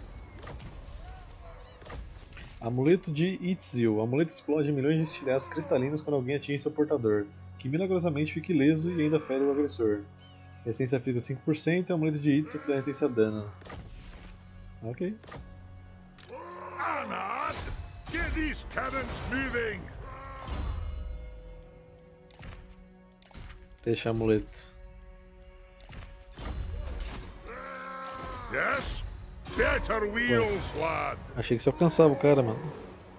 Amuleto de Itzil. O amuleto explode milhões de estilhaços cristalinos quando alguém atinge seu portador, que milagrosamente fica ileso e ainda fere o agressor. Resistência física cinco por cento e amuleto de Itsu que dá resistência a dano. Ok. Anad! Get these cannons moving! Deixa amuleto. Yes? Better wheels, lad! Achei que você alcançava o cara, mano.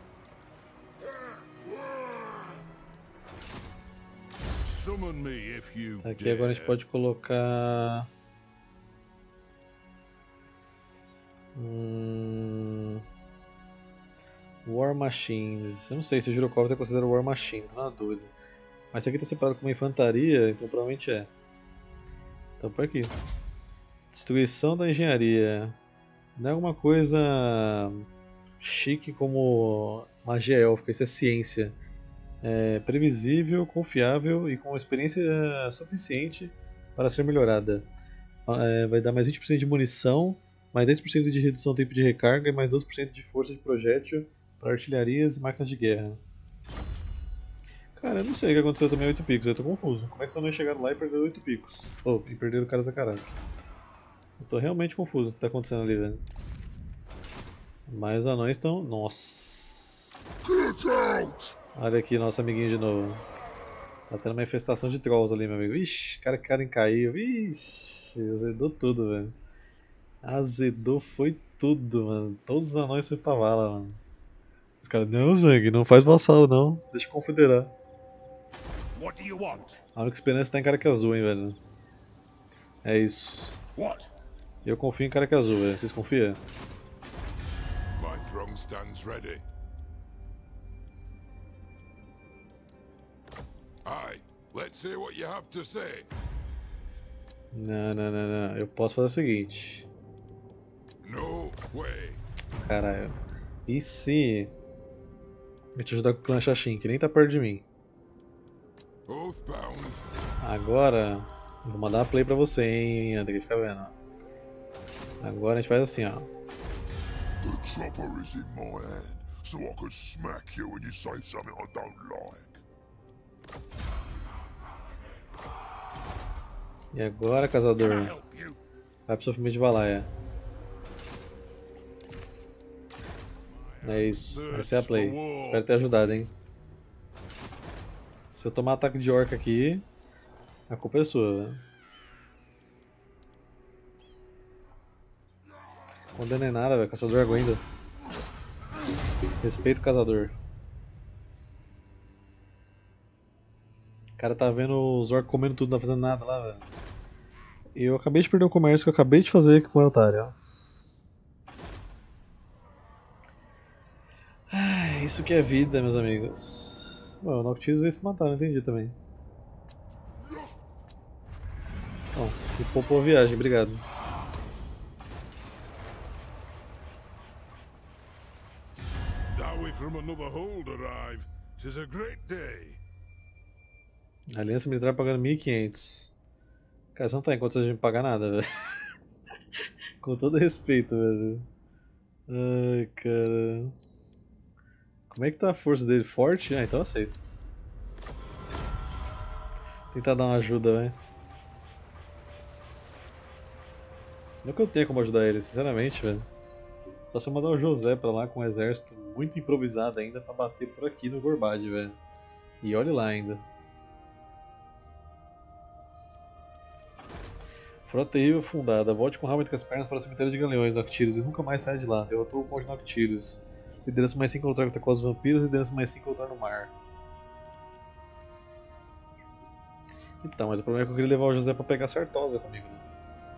Summon me if you Aqui agora a gente pode colocar... Hum... War Machines. Eu não sei se o Jurokov é considerado War Machine, não há dúvida. Mas isso aqui está separado como infantaria, então provavelmente é. Então por aqui. Destruição da engenharia. Não é alguma coisa chique como magia élfica, isso é ciência. É previsível, confiável e com experiência suficiente para ser melhorada. É, vai dar mais vinte por cento de munição, mais dez por cento de redução do tempo de recarga e mais doze por cento de força de projétil para artilharias e máquinas de guerra. Cara, eu não sei o que aconteceu também oito picos, eu tô confuso. Como é que só não chegaram lá e perderam oito picos? Oh, e perderam o cara da caralho. Eu tô realmente confuso o que tá acontecendo ali, velho. Mas os anões estão... Nossa! Olha aqui nosso amiguinho de novo. Tá tendo uma infestação de trolls ali, meu amigo. Ixi, cara que Karen caiu. Ixi, azedou tudo, velho. Azedou foi tudo, mano. Todos os anões foram pra vala, mano. Os caras, não, Zang, não faz vassalo não. Deixa eu confederar. What do you want? A única esperança tá em cara que azul, hein, velho. É isso. What? Eu confio em cara que azul, velho. Vocês confiam? My throne stands ready. Aye, let's hear what you have to say. Não, não, não, não. Eu posso fazer o seguinte. No way. Caralho. E se... eu te ajudar com o clã Shashin, que nem tá perto de mim. Oathbound. Agora... eu vou mandar uma play pra você, hein, André. Fica vendo, ó. Agora a gente faz assim, ó. The chopper is in my hand, so I can smack you when you say something I don't like. E agora, caçador, vai pro sofrimento de Valaya. É isso, essa é a play. Espero ter ajudado, hein. Se eu tomar ataque de orca aqui, a culpa é sua, velho. Condena é nada, velho. Caçador aguenta. Respeito o caçador. O cara tá vendo os orcs comendo tudo, não tá fazendo nada lá, velho. E eu acabei de perder o comércio que eu acabei de fazer com o otário, ó. Ah, isso que é vida, meus amigos. Ué, o Noctilus veio se matar, não entendi também. Bom, e poupou a viagem, obrigado. From another hold arrive. 'Tis a great day. A Aliança Militar pagando mil e quinhentos. Cara, você não tá em condições de me pagar nada, velho. Com todo respeito, velho. Ai, cara. Como é que tá a força dele? Forte? Ah, então eu aceito. Tentar dar uma ajuda, velho. Não que eu tenha como ajudar ele, sinceramente, velho. Só se eu mandar o José pra lá com um exército muito improvisado ainda pra bater por aqui no Gorbad, velho. E olhe lá ainda. Frota terrível fundada. Volte com o rabo entre as pernas para o cemitério de Galeões, Noctilus, e nunca mais saia de lá. Derrotou o Conde Noctilus. Liderança mais cinco a lutar contra com os vampiros, liderança mais cinco a lutar no mar. Então, mas o problema é que eu queria levar o José pra pegar Sartosa comigo, né?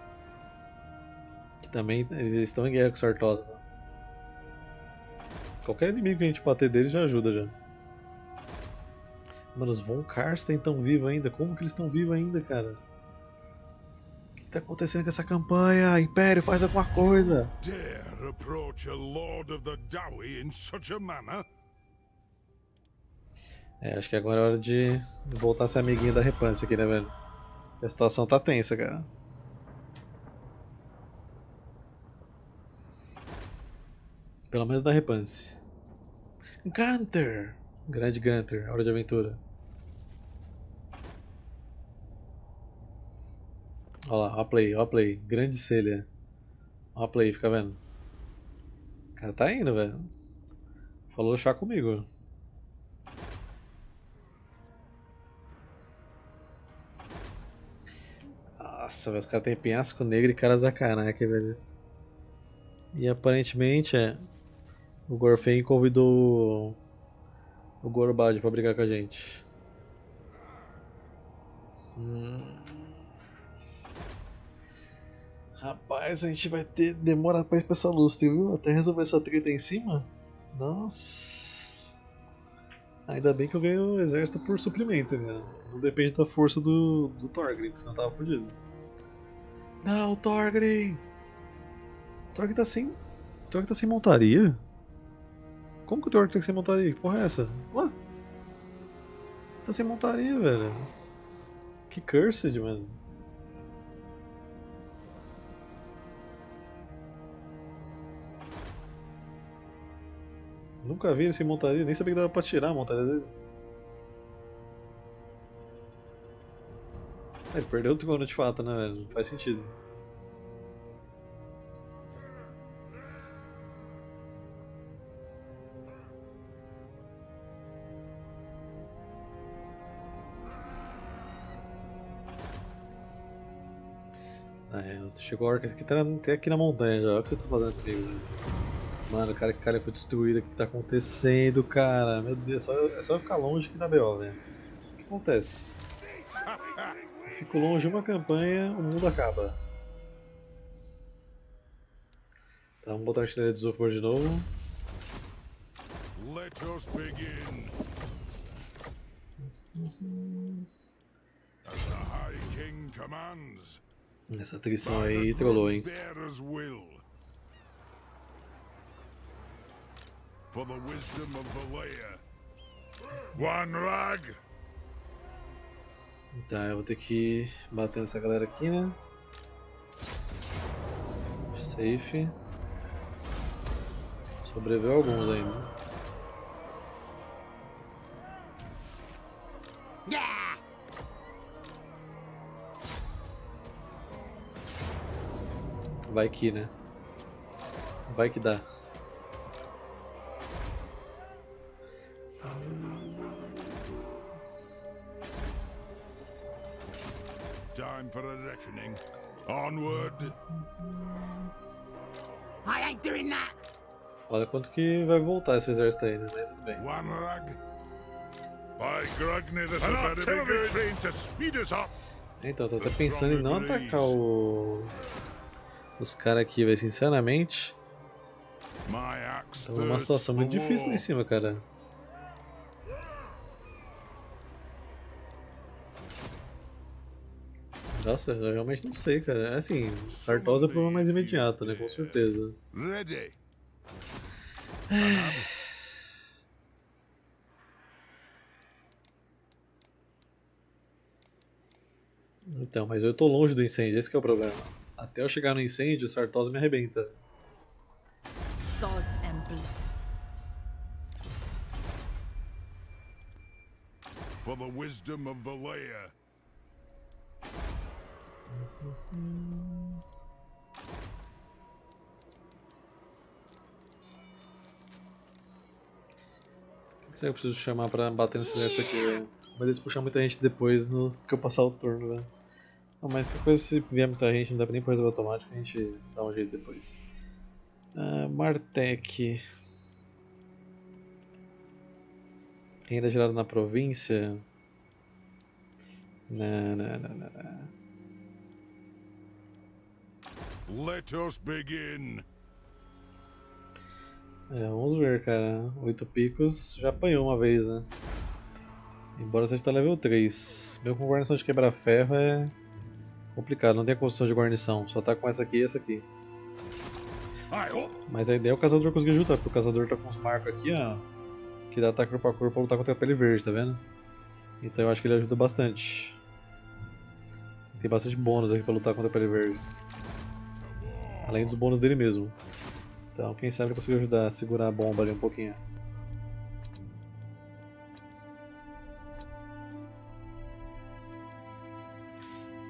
Que também eles estão em guerra com Sartosa. Qualquer inimigo que a gente bater dele já ajuda já. Mano, os Von Karsten estão vivos ainda. Como que eles estão vivos ainda, cara? O que tá acontecendo com essa campanha? Império, faz alguma coisa! Dare approach a Lord of the Dowie in such a manner? É, acho que agora é hora de voltar a ser amiguinho da Repance aqui, né, velho? A situação tá tensa, cara. Pelo menos da Repance. Gunter! Grande Gunter, hora de aventura. Olha lá, ó a play, ó a play. Grande Célia. Ó a play, fica vendo. O cara tá indo, velho. Falou chá comigo. Nossa, velho, os caras têm penhasco negro e caras da caraca, velho. E aparentemente é. O Gorfeng convidou o Gorbad pra brigar com a gente. Hum. Rapaz, a gente vai ter. Demora pra ir pra essa luz, viu? Até resolver essa treta aí em cima. Nossa. Ainda bem que eu ganho o exército por suprimento, cara. Não depende da força do, do Thorgrim, senão tava fudido. Não, Thorgrim! O Thorgrim tá sem. O Thorgrim tá sem montaria? Como que o Thorgrim tá sem montaria? Que porra é essa? Lá! Tá sem montaria, velho. Que cursed, mano. Nunca vi ele sem montaria, nem sabia que dava pra tirar a montaria dele. Ah, ele perdeu o trono de fato, né, velho? Não faz sentido. Ah, é, chegou a hora que tá até aqui na montanha já. Olha o que vocês estão fazendo comigo, velho. Mano, o cara que cara foi destruído, o que tá acontecendo, cara? Meu Deus, só, é só eu ficar longe aqui da B O, velho. O que acontece? Eu fico longe de uma campanha, o mundo acaba. Tá, vamos botar a artilharia de Zulfbar de novo. Let us begin. As the High King commands. Essa trição aí trollou, hein? For the wisdom of Valea. One rag. Tá, eu vou ter que bater nessa galera aqui, né? Safe. Sobreviveu alguns ainda. Vai que, né? Vai que dá. Time for a reckoning. Onward. I ain't doing that. Foda quanto que vai voltar esse exército aí, né? Mas tudo bem. One rag. By Grugny, this had better be good. Train to speed us up. Então, tô até pensando em não atacar o... os caras aqui, velho, sinceramente. Tá numa situação muito difícil lá em cima, cara. Nossa, eu realmente não sei, cara. É assim, Sartosa é o problema mais imediato, né? Com certeza. Ready. Então, mas eu tô longe do incêndio, esse que é o problema. Até eu chegar no incêndio, o Sartosa me arrebenta. Sod and blood. For the wisdom of Valea. O que será que eu preciso chamar pra bater nesse exército aqui, velho? Mas eles puxam muita gente depois no que eu passar o turno, velho. Não, mas qualquer coisa, se vier muita gente, não dá nem pra resolver automático, a gente dá um jeito depois. Uh, Martek. Ainda gerado na província? Não, não, não, não, não. Let us begin. É, vamos ver, cara. Oito picos já apanhou uma vez, né? Embora seja tá level três. Meu com guarnição de quebra-ferro é complicado, não tem a construção de guarnição, só tá com essa aqui e essa aqui. Mas a ideia é o caçador conseguir juntar, porque o caçador tá com os marcos aqui, ó, que dá ataque corpo a corpo pra lutar contra a pele verde, tá vendo? Então eu acho que ele ajuda bastante. Tem bastante bônus aqui pra lutar contra a pele verde. Além dos bônus dele mesmo. Então quem sabe ele conseguiu ajudar a segurar a bomba ali um pouquinho.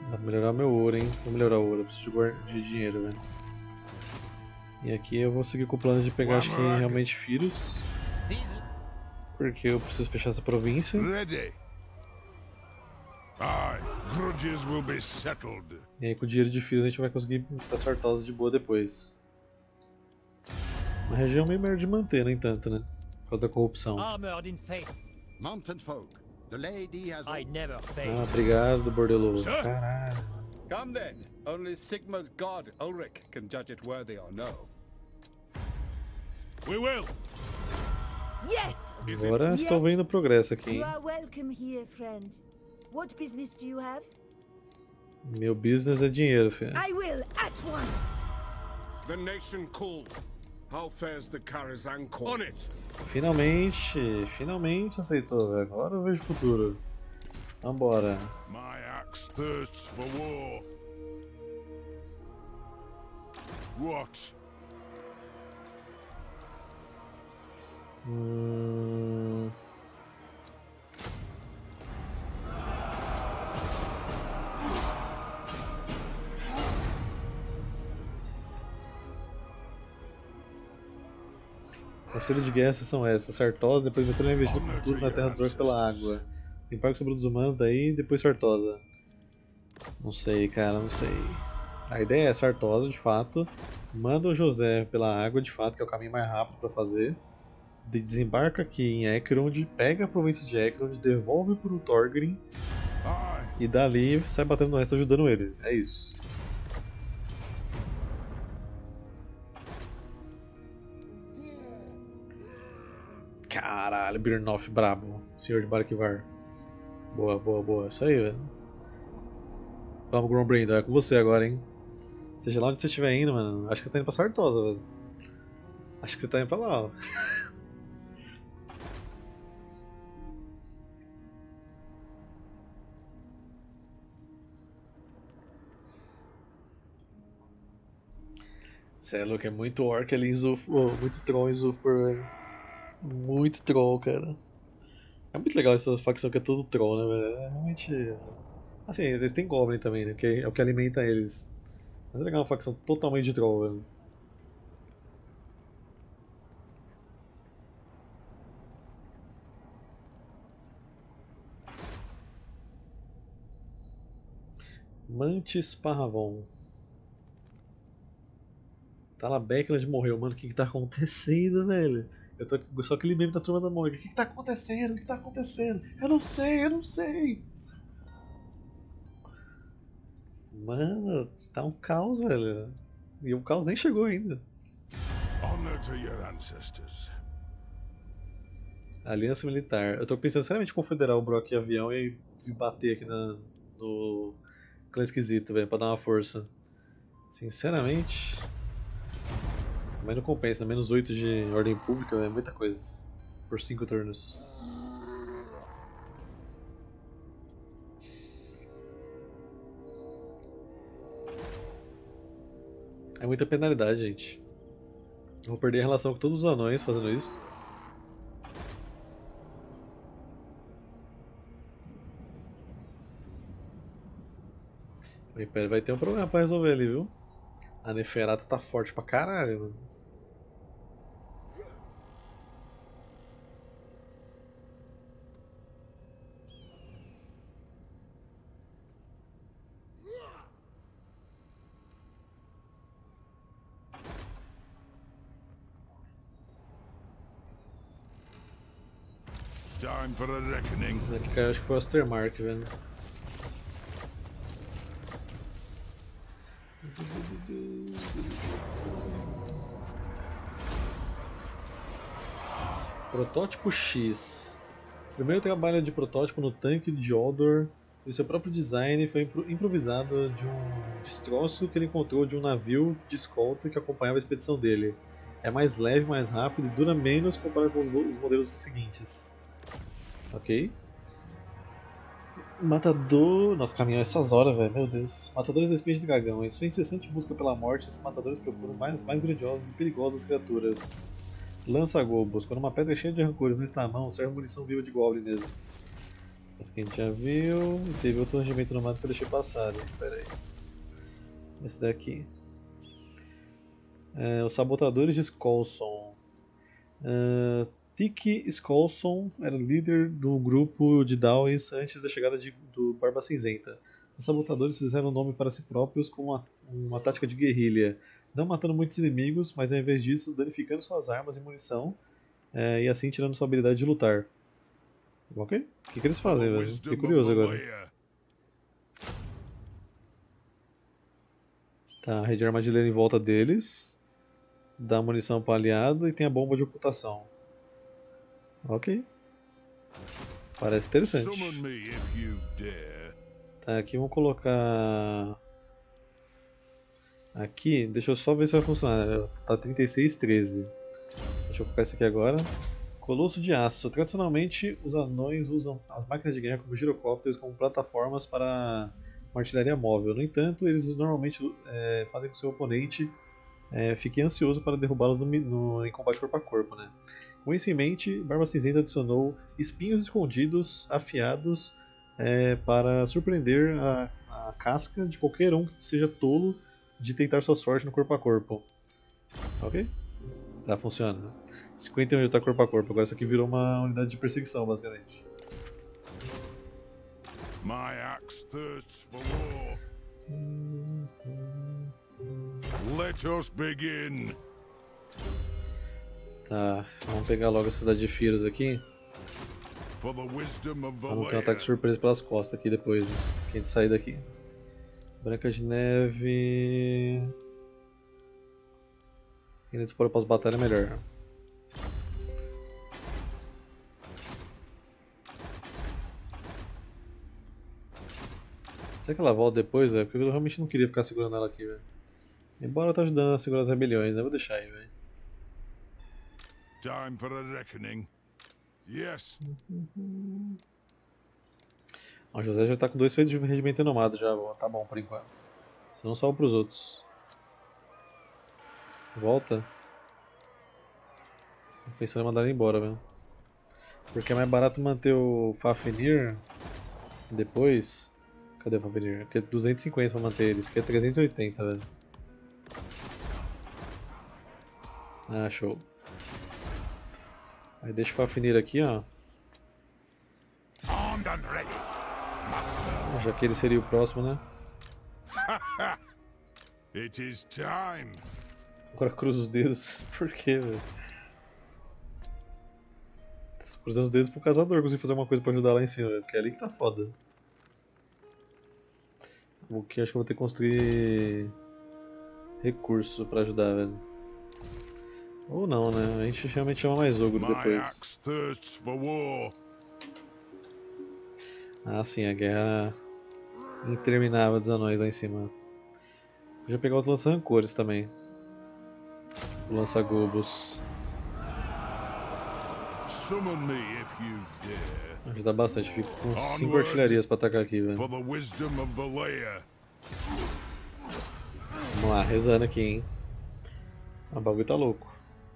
Dá pra melhorar meu ouro, hein? Vou melhorar o ouro, eu preciso de, guarda... de dinheiro, velho. E aqui eu vou seguir com o plano de pegar, acho que realmente Firus. Porque eu preciso fechar essa província. Ready. Aye, grudges will be settled. E aí com o dinheiro de Firus a gente vai conseguir passar Sartosa de boa depois. Uma região meio merda de manter, no entanto, né? Por causa da corrupção. Armored in faith. Mountain folk, the lady has... I never fail. Ah, obrigado, bordeludo. Sir. Caralho. Come then. Only Sigma's god, Ulrich, can judge it worthy or no. We will. Yes! Agora estou vendo progresso aqui, You hein? are welcome here, friend. What business do you have? Meu business é dinheiro, filho. I will, at once! The nation called. How fares the Karazhan Court? On it! Finalmente, finalmente aceitou, velho. Agora eu vejo o futuro. Vambora. My axe thirsts for war. What? Hum... Conselho de guerra são essas: Sartosa, depois metendo investido por tudo na Terra dos Orcs pela água. Limpar o que sobrou dos humanos, daí depois Sartosa. Não sei, cara, não sei. A ideia é Sartosa, de fato. Manda o José pela água, de fato, que é o caminho mais rápido pra fazer. Desembarca aqui em Ekrond, pega a província de Ekrond, devolve pro Thorgrim. Aye. E dali sai batendo no resto, ajudando ele. É isso. Caralho, Birnoff brabo. Senhor de Barkivar. Boa, boa, boa. Isso aí, velho. Vamos, Grombrindo. É com você agora, hein. Seja lá onde você estiver indo, mano. Acho que você tá indo pra Sartosa, velho. Acho que você tá indo pra lá, ó. Cê é louco, é muito orc ali em Zulf, oh, muito troll em Zulfpur, velho. Muito troll, cara. É muito legal essa facção que é todo troll, né, velho? É realmente... Assim, eles têm Goblin também, né, que é o que alimenta eles. Mas é legal uma facção totalmente de troll, velho. Mantis Parravon. Talabekland morreu, mano. O que que tá acontecendo, velho? Eu tô só aquele meme da turma da morte. O que que tá acontecendo? O que que tá acontecendo? Eu não sei, eu não sei. Mano, tá um caos, velho. E o caos nem chegou ainda. Honor to your ancestors. Aliança Militar. Eu tô pensando seriamente em confederar o Brock e avião e bater aqui na, no clã esquisito, velho, pra dar uma força. Sinceramente. Mas não compensa, menos oito de ordem pública é muita coisa. Por cinco turnos. É muita penalidade, gente. Eu vou perder a relação com todos os anões fazendo isso. O Império vai ter um problema pra resolver ali, viu? A Neferata tá forte pra caralho, mano. Time for a reckoning. Aqui caiu, acho que foi o Ostermark, velho. Protótipo X. O primeiro trabalho de protótipo no tanque de Odor e seu próprio design foi impro improvisado de um destroço que ele encontrou de um navio de escolta que acompanhava a expedição dele. É mais leve, mais rápido e dura menos comparado com os, os modelos seguintes. Ok. Matador... Nossa, caminhão essas horas, velho, meu Deus. Matadores da Espinha de Dragão. Em sua incessante busca pela morte, esses matadores procuram mais, mais grandiosas e perigosas criaturas. Lança-gobos. Quando uma pedra cheia de rancores não está à mão, serve munição viva de Goblin mesmo. Esse que a gente já viu. E teve outro regimento no mato que eu deixei passar. Pera aí. Esse daqui. É, os sabotadores de Skolson. Uh, Tiki Skolson era líder do grupo de Dawes antes da chegada de, do Barba Cinzenta. Os sabotadores fizeram nome para si próprios com uma, uma tática de guerrilha, não matando muitos inimigos, mas ao invés disso danificando suas armas e munição, é, e assim tirando sua habilidade de lutar. Ok? O que, que eles fazem, velho? Fiquei curioso agora. Tá, a rede de armadilha em volta deles, dá munição para aliado e tem a bomba de ocultação. Ok. Parece interessante. Tá, aqui vamos colocar... Aqui, deixa eu só ver se vai funcionar. Tá trinta e seis, treze. Deixa eu colocar isso aqui agora. Colosso de aço. Tradicionalmente, os anões usam as máquinas de guerra como girocópteros como plataformas para uma artilharia móvel. No entanto, eles normalmente é, fazem com que seu oponente é, fique ansioso para derrubá-los no, no, em combate corpo a corpo, né? Com isso em mente, Barba Cinzenta adicionou espinhos escondidos, afiados, é, para surpreender a, a casca de qualquer um que seja tolo de tentar sua sorte no corpo a corpo. Ok? Tá, funciona. cinquenta e um já tá corpo a corpo, agora isso aqui virou uma unidade de perseguição, basicamente. My axe thirsts for war. Let us begin. Tá, vamos pegar logo a cidade de Firos aqui. For the wisdom of Vamos ter um Valea. ataque surpresa pelas costas aqui depois, né? Que a gente sair daqui. Branca de Neve. Ainda dispara pós-batalha é melhor. Será que ela volta depois, velho? Porque eu realmente não queria ficar segurando ela aqui, velho. Embora ela tá ajudando a segurar as rebeliões, né? Vou deixar aí, velho. Time for a reckoning. Yes. O José já tá com dois feitos de regimento renomado já, tá bom por enquanto. Senão salvo pros outros. Volta. Tô pensando em mandar ele embora, velho. Porque é mais barato manter o Fafnir depois. Cadê o Fafnir? Aqui é duzentos e cinquenta pra manter ele, isso aqui é trezentos e oitenta, velho. Ah, show. Aí deixa o Fafnir aqui, ó. Armed and ready. Master. Já que ele seria o próximo, né? It is time. Agora cruza os dedos. Por quê, velho? Tô cruzando os dedos pro caçador conseguir fazer alguma coisa pra ajudar lá em cima, velho. Porque é ali que tá foda. O que acho que eu vou ter que construir recurso pra ajudar, velho. Ou não, né? A gente realmente chama mais ogro My depois. axe thirsts for war. Ah, sim, a guerra interminável dos anões lá em cima. Vou já pegar outro lança-rancores também. O lança-gobos. Summon me if you dare. Ajuda bastante, fico com cinco artilharias pra atacar aqui, velho. For the wisdom of Valea. Vamos lá, rezando aqui, hein. O bagulho tá louco.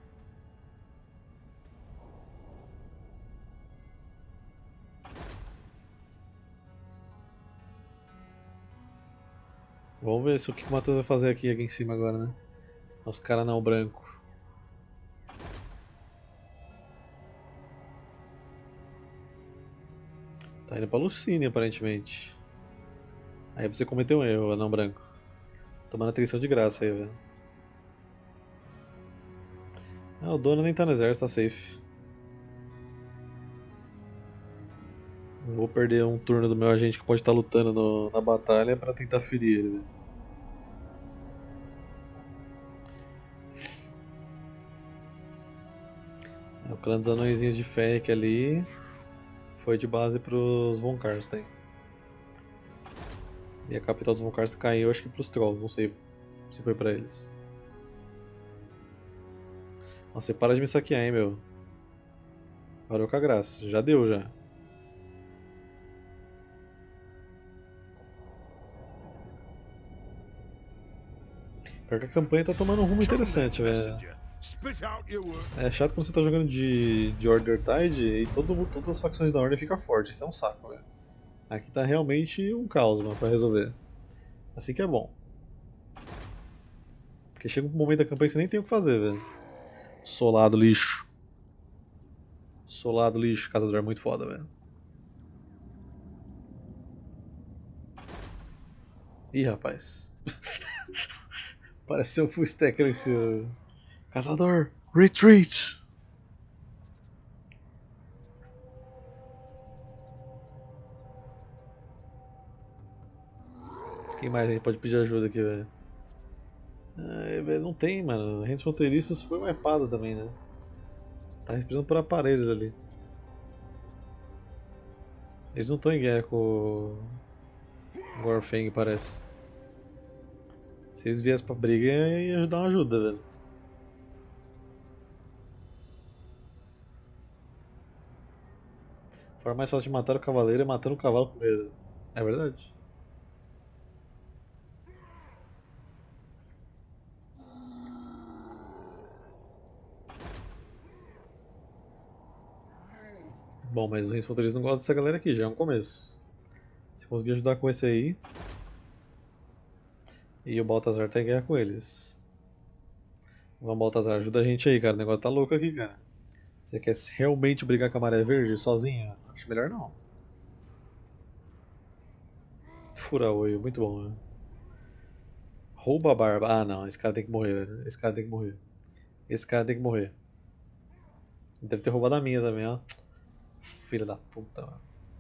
Vamos ver se o que o Matheus vai fazer aqui, aqui em cima agora, né? Os caras não branco. Tá indo pra Lucine, aparentemente. Aí você cometeu um erro, anão branco. Tomando atenção de graça aí, velho. Ah, o dono nem tá no exército, tá safe. Não vou perder um turno do meu agente que pode estar lutando no, na batalha pra tentar ferir ele, velho. O clã dos anõezinhos de Ferric ali foi de base pros Von Karsten. E a capital dos Von Karsten caiu, acho que pros Trolls, não sei se foi pra eles. Nossa, você para de me saquear, hein, meu. Parou com a graça, já deu já. Pior que a campanha tá tomando um rumo interessante, velho. Spit out your work. É chato quando você tá jogando de, de Order Tide e todo, todas as facções da Ordem ficam fortes, isso é um saco, velho. Aqui tá realmente um caos, mano, pra resolver. Assim que é bom. Porque chega um momento da campanha que você nem tem o que fazer, velho. Solado lixo. Solado lixo, caçador é muito foda, velho. Ih, rapaz. Pareceu um full stack ali em cima. Caçador, retreat! Quem mais a gente pode pedir ajuda aqui, velho? Ah, velho, não tem, mano. Reis Fronteiriços foi wipeado também, né? Tá respirando por aparelhos ali. Eles não estão em guerra com o Gorfeng, parece. Se eles viessem pra briga, ia ajudar uma ajuda, velho. A forma mais fácil de matar o cavaleiro é matando o cavalo primeiro. É verdade? Bom, mas os Reis Fronteirizos não gostam dessa galera aqui, já é um começo. Se conseguir ajudar com esse aí. E o Baltazar tá em guerra com eles. Vamos, Baltazar, ajuda a gente aí, cara. O negócio tá louco aqui, cara. Você quer realmente brigar com a Maré Verde sozinho? Acho melhor não. Fura olho, muito bom, né? Rouba a barba. Ah, não, esse cara tem que morrer, velho. Esse cara tem que morrer. Esse cara tem que morrer. Deve ter roubado a minha também, ó. Filha da puta, mano.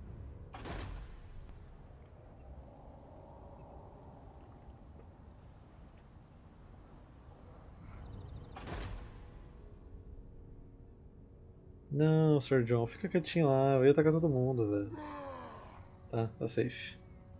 Não, Sir John, fica quietinho lá, eu ia atacar todo mundo, velho. Tá, tá safe.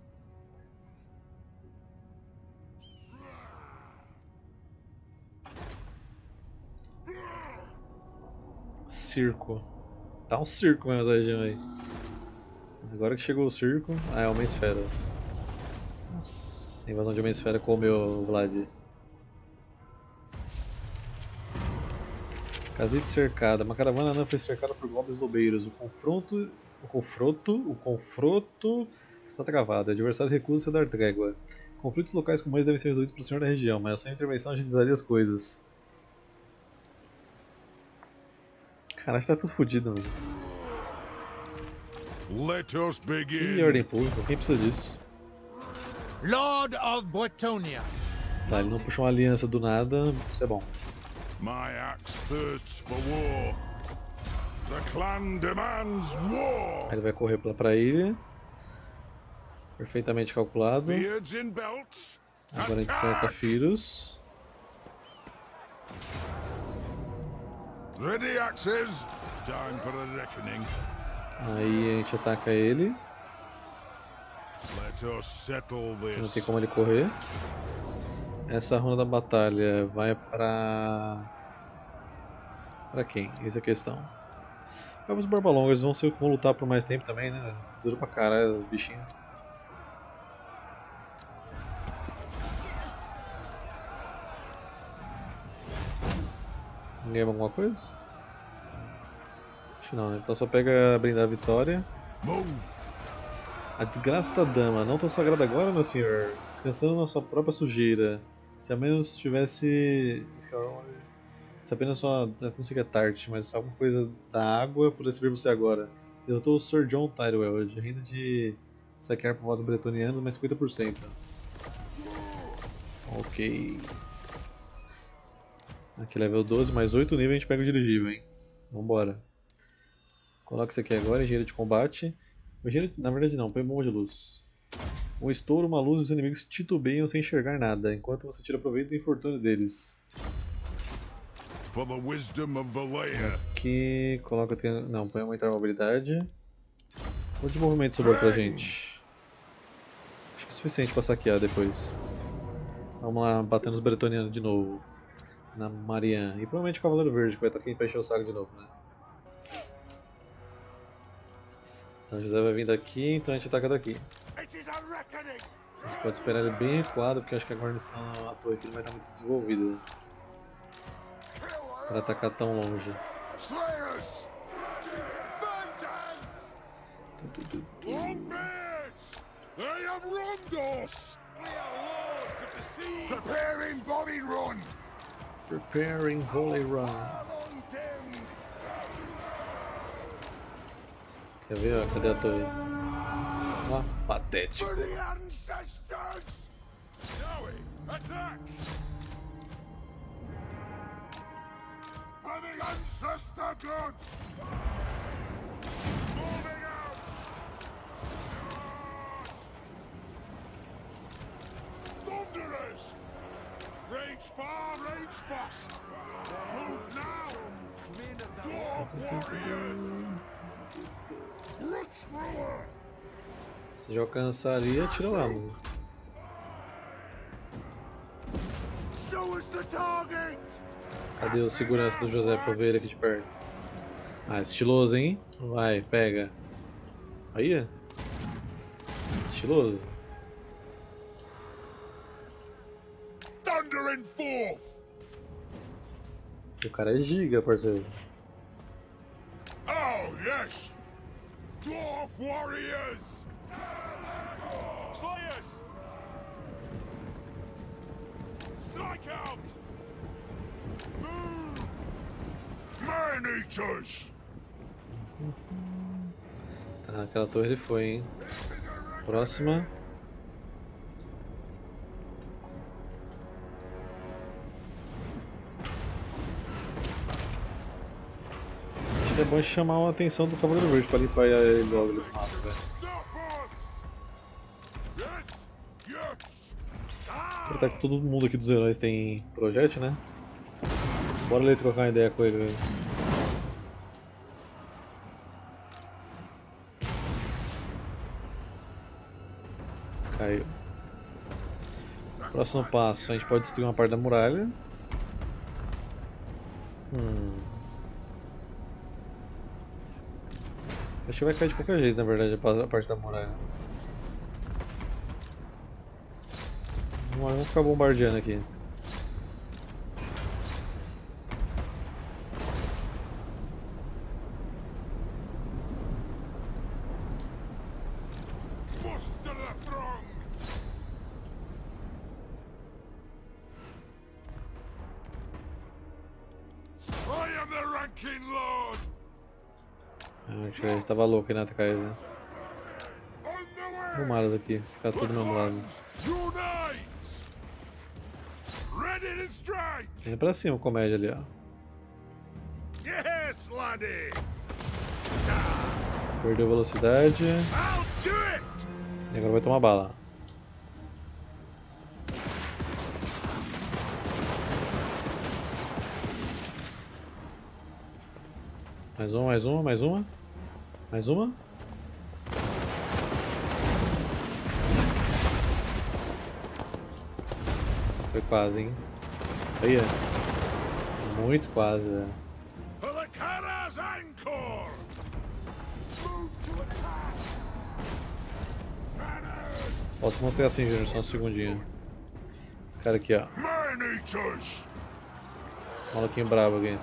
Circo. Tá um circo mesmo essa região aí. Agora que chegou o circo. Ah, é uma esfera. Nossa, a invasão de uma esfera comeu o Vlad. Casite cercada. Uma caravana anã foi cercada por goblins lobeiros. O confronto. O confronto. O confronto está travado. O adversário recusa-se a dar trégua. Conflitos locais como esse devem ser resolvidos pelo senhor da região, mas a sua intervenção agilizaria as coisas. Caralho, tá tudo fodido, mano. Let us begin. E ordem pública? Quem precisa disso? Lord of Bretonia. Tá, ele não puxou uma aliança do nada, isso é bom. My axe thirsts for war. The clan demands war. Aí ele vai correr pra, pra ilha. Perfeitamente calculado. Beards in belts. Agora a gente cerca Firus. Ready axes. Time for a reckoning. Aí a gente ataca ele. Let us settle Não tem this. como ele correr. Essa runa da batalha vai pra... Pra quem? Essa é a questão. Vai pros Barbalongos, eles vão ser que vão lutar por mais tempo também, né? Dura pra caralho os bichinhos. Ninguém alguma coisa? Acho que não, né? Então só pega brindar a vitória. Move. A desgraça da dama, não tão sagrada agora, meu senhor. Descansando na sua própria sujeira. Se ao menos tivesse... Se apenas só... Não sei o que é Tart, mas alguma coisa da água pudesse ver você agora. Derrotou o Sir John Tyrell, reino de saquear por votos bretonianos, mais cinquenta por cento. Ok. Aqui level doze, mais oito níveis a gente pega o dirigível, hein? Vambora. Coloca isso aqui agora, engenheiro de combate. Engenheiro, na verdade não, põe bomba de luz. Um estouro, uma luz e os inimigos titubeiam sem enxergar nada, enquanto você tira proveito do infortúnio deles. For the wisdom of Valea. Aqui, coloca... Não, põe aumentar a mobilidade. Quanto de movimento sobrou pra gente? Acho que é suficiente pra saquear depois. Vamos lá, batendo os bretonianos de novo. Na Marianne. E provavelmente o Cavaleiro Verde que vai estar aqui pra encher o saco de novo, né? Então o José vai vir daqui, então a gente ataca daqui. A gente pode esperar ele bem recuado, porque acho que a guarnição à torre aqui não vai estar muito desenvolvida para atacar tão longe. Tu, tu, tu, tu. Rondos! We are lords of the sea! Preparing Bobby Run! Preparing volley run. Quer ver? Ó, cadê a torre? Ó, patético. For the ancestors! Zoe, attack! For the ancestor gods! Moving out! Thunderers! Rage far, rage fast! Move now! Dwarf warriors! Rushrower! Se já alcançar ali, atira lá, mano. Show us the target! Cadê o segurança do José pra eu ver ele aqui de perto? Ah, estiloso, hein? Vai, pega. Aí, estiloso. Thundering forth! O cara é giga, parceiro. Oh, yes! Dwarf warriors! Slayers! Strike out! Move! Man-eaters! Tá, aquela torre ele foi, hein? Próxima. Acho que é bom chamar a atenção do Cavaleiro Verde pra limpar ele logo ali do mapa, velho. Aproveitar que todo mundo aqui dos heróis tem projétil, né? Bora ali trocar uma ideia com ele, velho. Caiu. Próximo passo, a gente pode destruir uma parte da muralha. Hum. Acho que vai cair de qualquer jeito, na verdade, a parte da muralha. Vamos ficar bombardeando aqui. A gente estava louco aí na atacar eles, né? Arrumadas aqui, ficar tudo do mesmo lado. Indo pra cima, comédia ali, ó. Perdeu velocidade. E agora vai tomar bala. Mais uma, mais uma, mais uma. Mais uma. Foi quase, hein? Aí, é. Muito quase, velho. Posso mostrar assim, Júnior, só um segundinho. Esse cara aqui, ó. Esse maluquinho brabo aqui.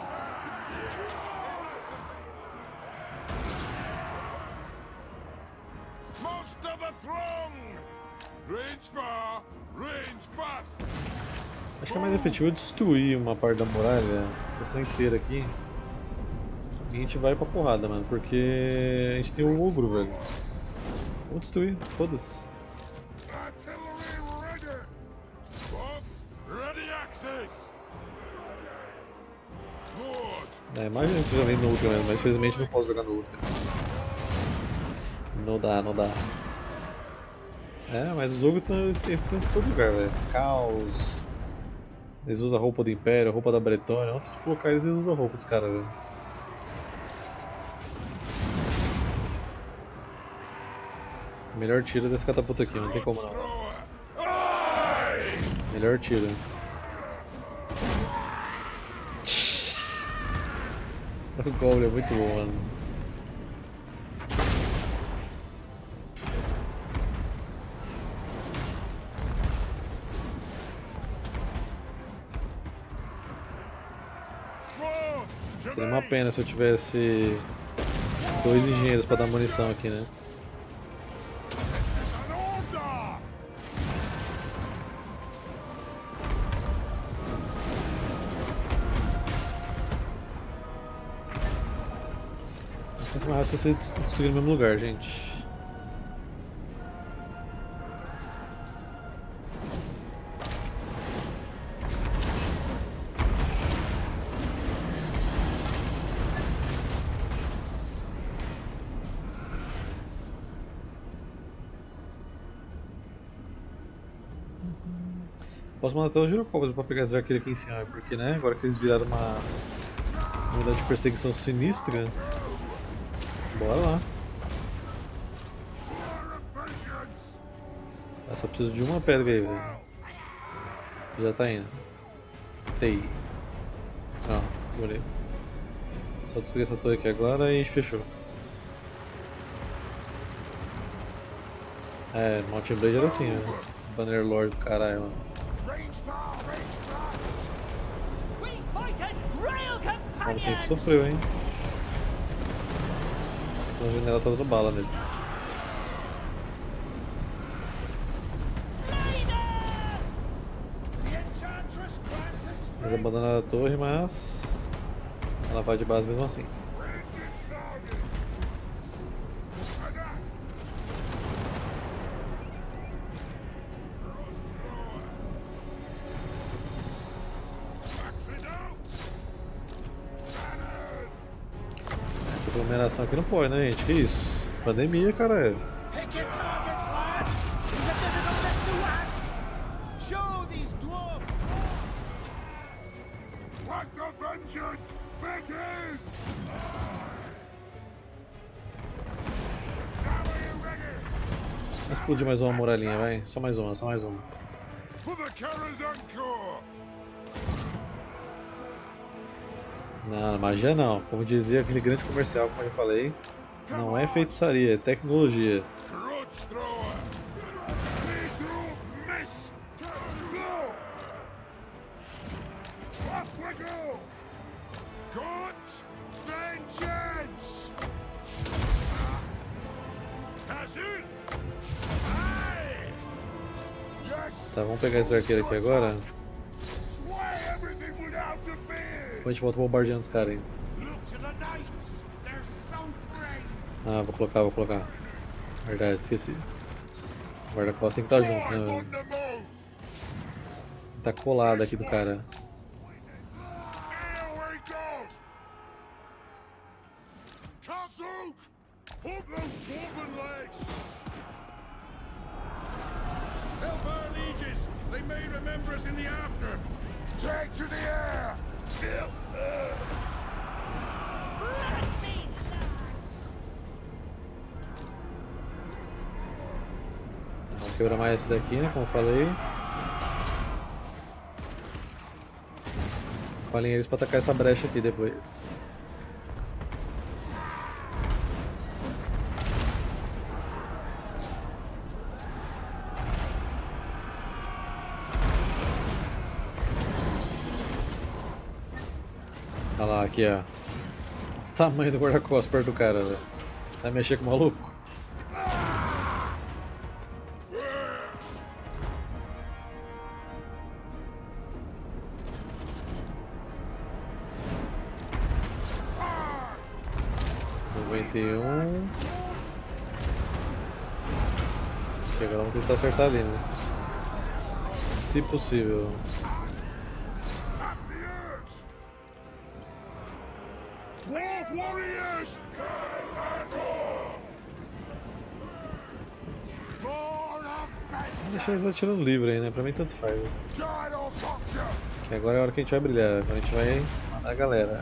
Acho que é mais efetivo destruir uma parte da muralha, essa seção inteira aqui. E a gente vai pra porrada, mano, porque a gente tem um ogro, velho. Vamos destruir, foda-se. É, imagina se jogar no Ultra mesmo, mas infelizmente não posso jogar no Ultra. Não dá, não dá. É, mas os ogros estão em todo lugar, velho. Caos. Eles usam a roupa do Império, a roupa da Bretônia. Antes de colocar eles, eles usam a roupa dos caras, velho. Melhor tiro desse catapulta aqui, não tem como não. Melhor tiro. O Goblin é muito bom, mano. Seria uma pena se eu tivesse dois engenheiros para dar munição aqui, né? ser mais fácil se vocês destruírem no mesmo lugar, gente. Posso mandar até os girocópteros pra pegar esse arqueiro aqui em cima, porque né, agora que eles viraram uma unidade de perseguição sinistra, bora lá. Eu só preciso de uma pedra aí, velho. Já tá indo. Tei. Não, segurei. Só destruir essa torre aqui agora e fechou. É, Mountain Blade era assim, né? Bannerlord do caralho, mano. Esse maluquinho que sofreu, hein? O general tá dando bala nele. Eles abandonaram a torre, mas ela vai de base mesmo assim. Essa aglomeração aqui não pode, né, gente? Que isso? Pandemia, cara. Vamos explodir mais uma muralhinha, vai. Só mais uma, só mais uma. Não, magia não. Como dizia aquele grande comercial, como eu falei, não é feitiçaria, é tecnologia. Tá, vamos pegar esse arqueiro aqui agora. Depois a gente volta bombardeando os caras aí. Ah, vou colocar, vou colocar. Verdade, esqueci. O guarda-costas tem que estar junto, né? Tá colado aqui do cara. They may remember us in the after. Take to the air! Vamos quebrar mais esse daqui, né? Como eu falei. Falem eles pra atacar essa brecha aqui depois. Olha lá, aqui ó. O tamanho do guarda-costas perto do cara, velho. Você vai mexer com o maluco? noventa e um. Chega, vamos tentar acertar ali, né? Se possível. Dwarf warriors! Vamos deixar eles atirando livre aí, né? Pra mim tanto faz. Né? Que agora é a hora que a gente vai brilhar. Agora a gente vai matar a galera.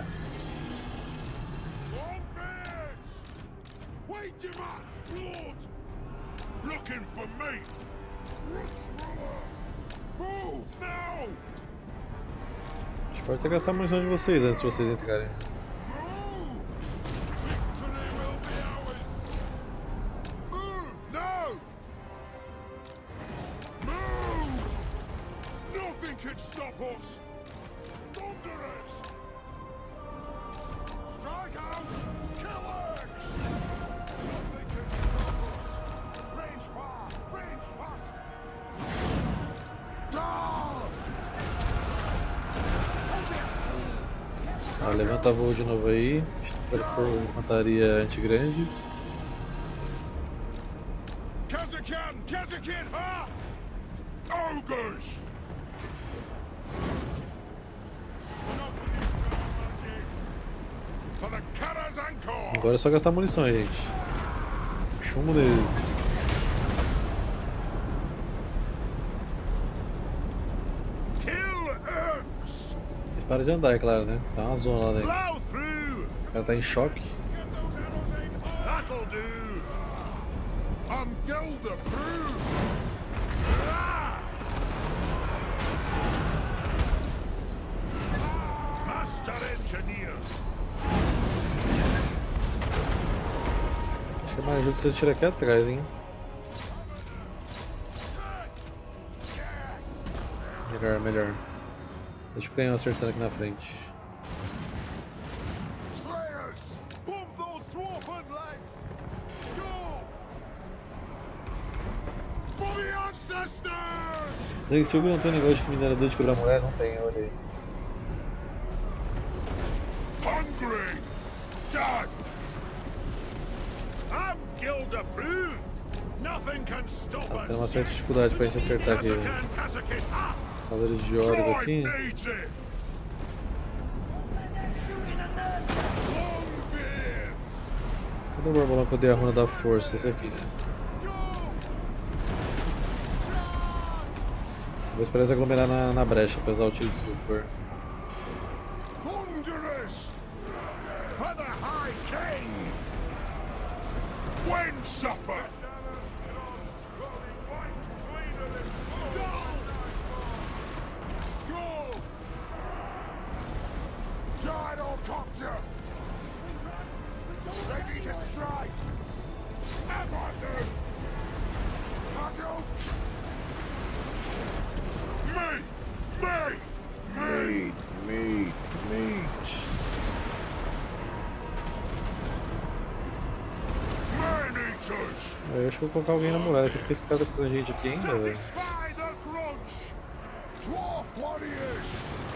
A gente pode até gastar a munição de vocês antes de vocês entrarem. Ah, levanta voo de novo aí. Zero por infantaria antigrande. Kazakan! Kazakin! Ha! Ogres! For the Karazankor! Agora é só gastar munição aí, gente. Chumbo neles. Kill Urks! Vocês param de andar, é claro, né? Tá uma zona lá dentro. Blow through! Esse cara tá em choque. That'll do! I'm Gilda approved! Master Engineer! Acho que é mais justo que você tira aqui atrás, hein? Melhor, melhor. Deixa o canhão acertando aqui na frente. Slayers! Bomb those dwarfen legs! Go! For the ancestors! Zeng Silva não tem negócio de minerador de quebrar mulher? Não tem, olha aí. Hungry! Done! I'm guild approved! Nothing can stop Tá us! tendo uma certa dificuldade pra gente acertar aqui. Kazakan, Kazakin! Ha! Cavaleiros de Órgo aqui. Drive needs it! Longbeards! Cadê o Barbalão que eu dei a runa da força? Esse aqui, né? Vou esperar eles aglomerar na, na brecha pra usar o tiro de sulfur. Thunderous! For the High King! Wind Supper! Go! Gyrocopter! Ready to strike! Abandon! Puzzle! Me! Me! Me! Meat, meat. Man-eaters! Eu acho que eu vou colocar alguém na muralha aqui, porque esse cara tá com a gente aqui ainda, velho. Satisfy the grudge! Dwarf warriors!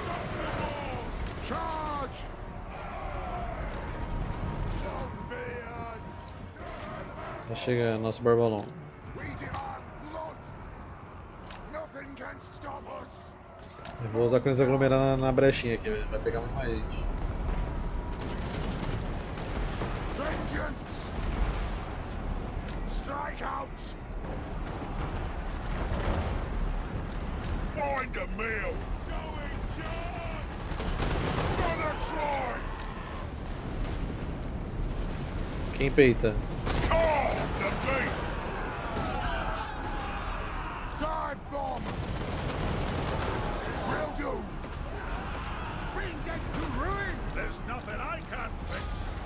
Charge! Longbeards! Já chega nosso Barbalão. We demand blood! Nothing can stop us! Eu vou usar quando eles aglomerar na, na brechinha aqui, velho. Vai pegar muito mais gente. Vengeance! Strike out! Find a meal! Another try! Quem peita? Oh, the beat! Dive bomb! Will do! Bring them to ruin! There's nothing I can't fix!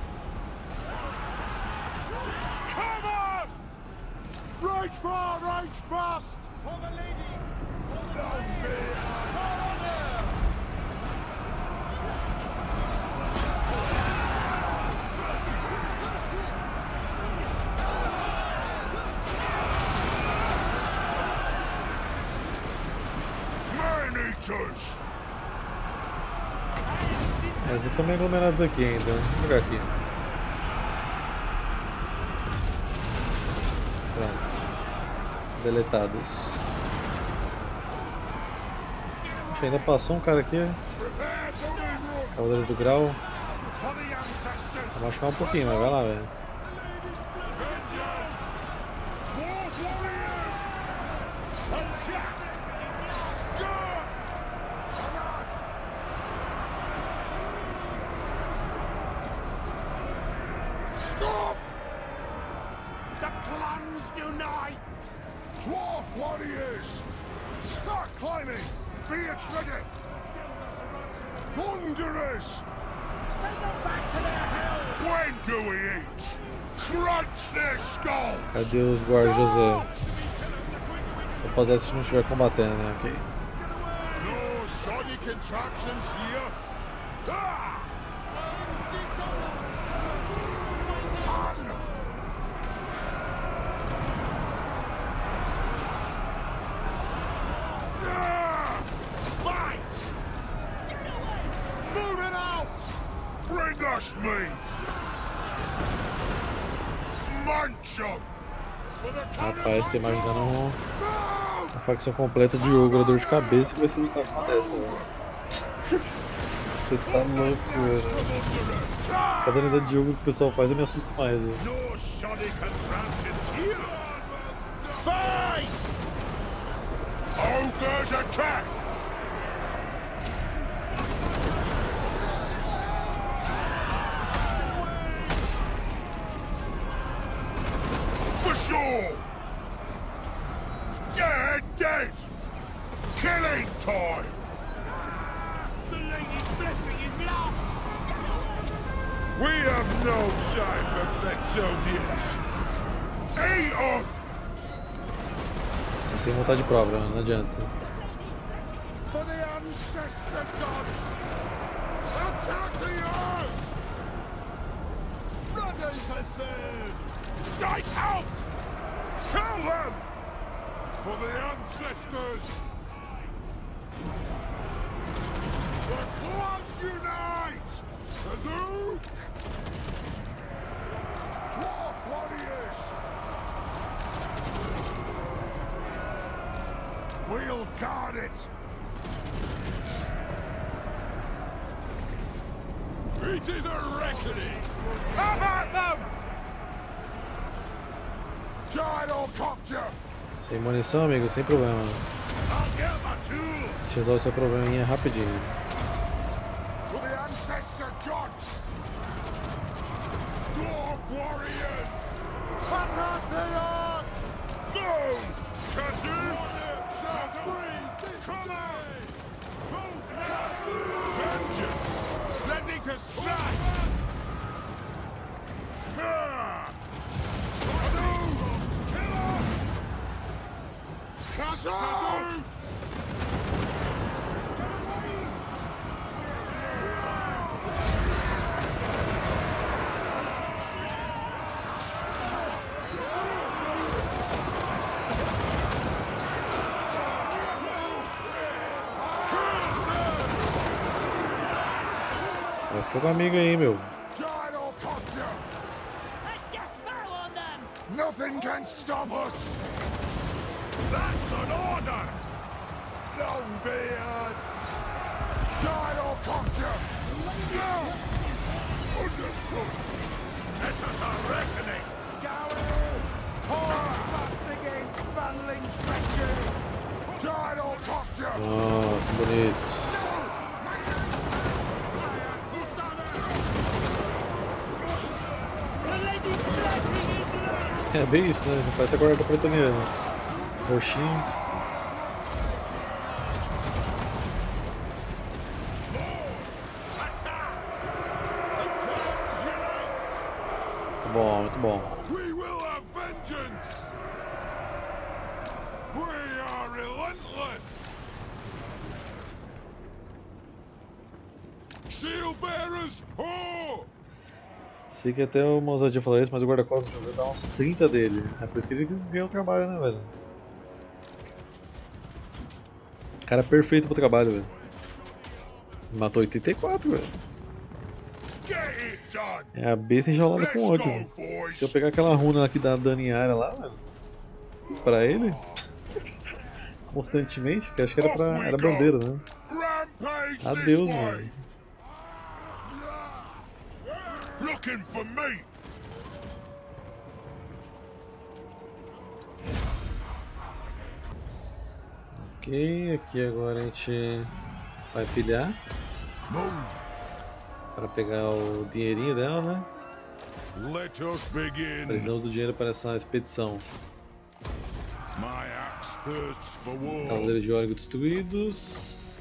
Come on! Right far, right fast! For the lady! For the lady! For honor! Man-eaters! Mas eles estão bem aglomerados aqui ainda. Vamos jogar aqui. Pronto. Deletados. Puxa, ainda passou um cara aqui. Prepare to reroll! Cavaleiros do Grau. For the ancestors! Vai machucar um pouquinho, mas vai lá, velho. Vengeance! Dwarf warriors! Attack! Scourge! Come on! Scoff! The clans unite! Dwarf warriors! Start climbing! Be it ready! Thunderers! Send them back to their hell! When do we eat? Crunch their skull! Cadê os guardas, José? Só fazer se não estiver combatendo, né? Ok. No shoddy contraptions here! Ah! On! Ah! Fight! Move it out! Bring us me! Mancham! For the Rapaz, tô imaginando um- uma facção completa de ogro, dor de cabeça que vai se lutar com uma dessa, velho. Você tá louco, velho. Cada unidade de ogro que o pessoal faz eu me assusto mais, velho. No shoddy can transit here! Fight! Ogres attack! For sure! You're dead! Killing time! The lady's blessing is lost! We have no time for Betsonians! Eat 'em! Tem vontade própria, não adianta. For the ancestor gods! Attack the earth! Ready to serve! Strike out! Kill them! For the ancestors! The clans unite! Kazoo! Dwarf warriors! We'll guard it! It is a reckoning! Come at them! Gyrocopter! Sem munição, amigo, sem problema. I'll get my tools! A gente resolve seu probleminha rapidinho. For the ancestor gods! Dwarf warriors! Attack the orcs! No! Kazoo! Come on! Vengeance! Ready to strike! Ah! Kazoo! Vai fogo amigo aí, meu. Gyrocopter! Nothing can stop us! That's an order! Longbeards! Gyrocopter! No! Understood! Let us a reckoning! Gowie! Hold against battling treachery! Gyrocopter! Ah, que bonito. É bem isso, né? Parece a guarda pretoniana. Roxinho. Muito bom, muito bom. We will have vengeance! We are relentless! Shield bearers, ho! Sei que até o Mozart falou isso, mas o guarda-costas do jogo dá uns trinta dele. É por isso que ele ganhou o trabalho, né, velho? Cara perfeito pro trabalho, velho. Matou oitenta e quatro, velho. Get it done! É a besta enjaulada com ódio, velho. Se eu pegar aquela runa aqui da Dani área lá, velho, pra ele, constantemente, que acho que era pra. Era bandeira, né? Rampage Adeus, this way. mano. Looking for me! Ok, aqui agora a gente vai pilhar para pegar o dinheirinho dela, né? Let us begin. Precisamos do dinheiro para essa expedição. My axe thirsts for war. Cavaleiros de órgão destruídos.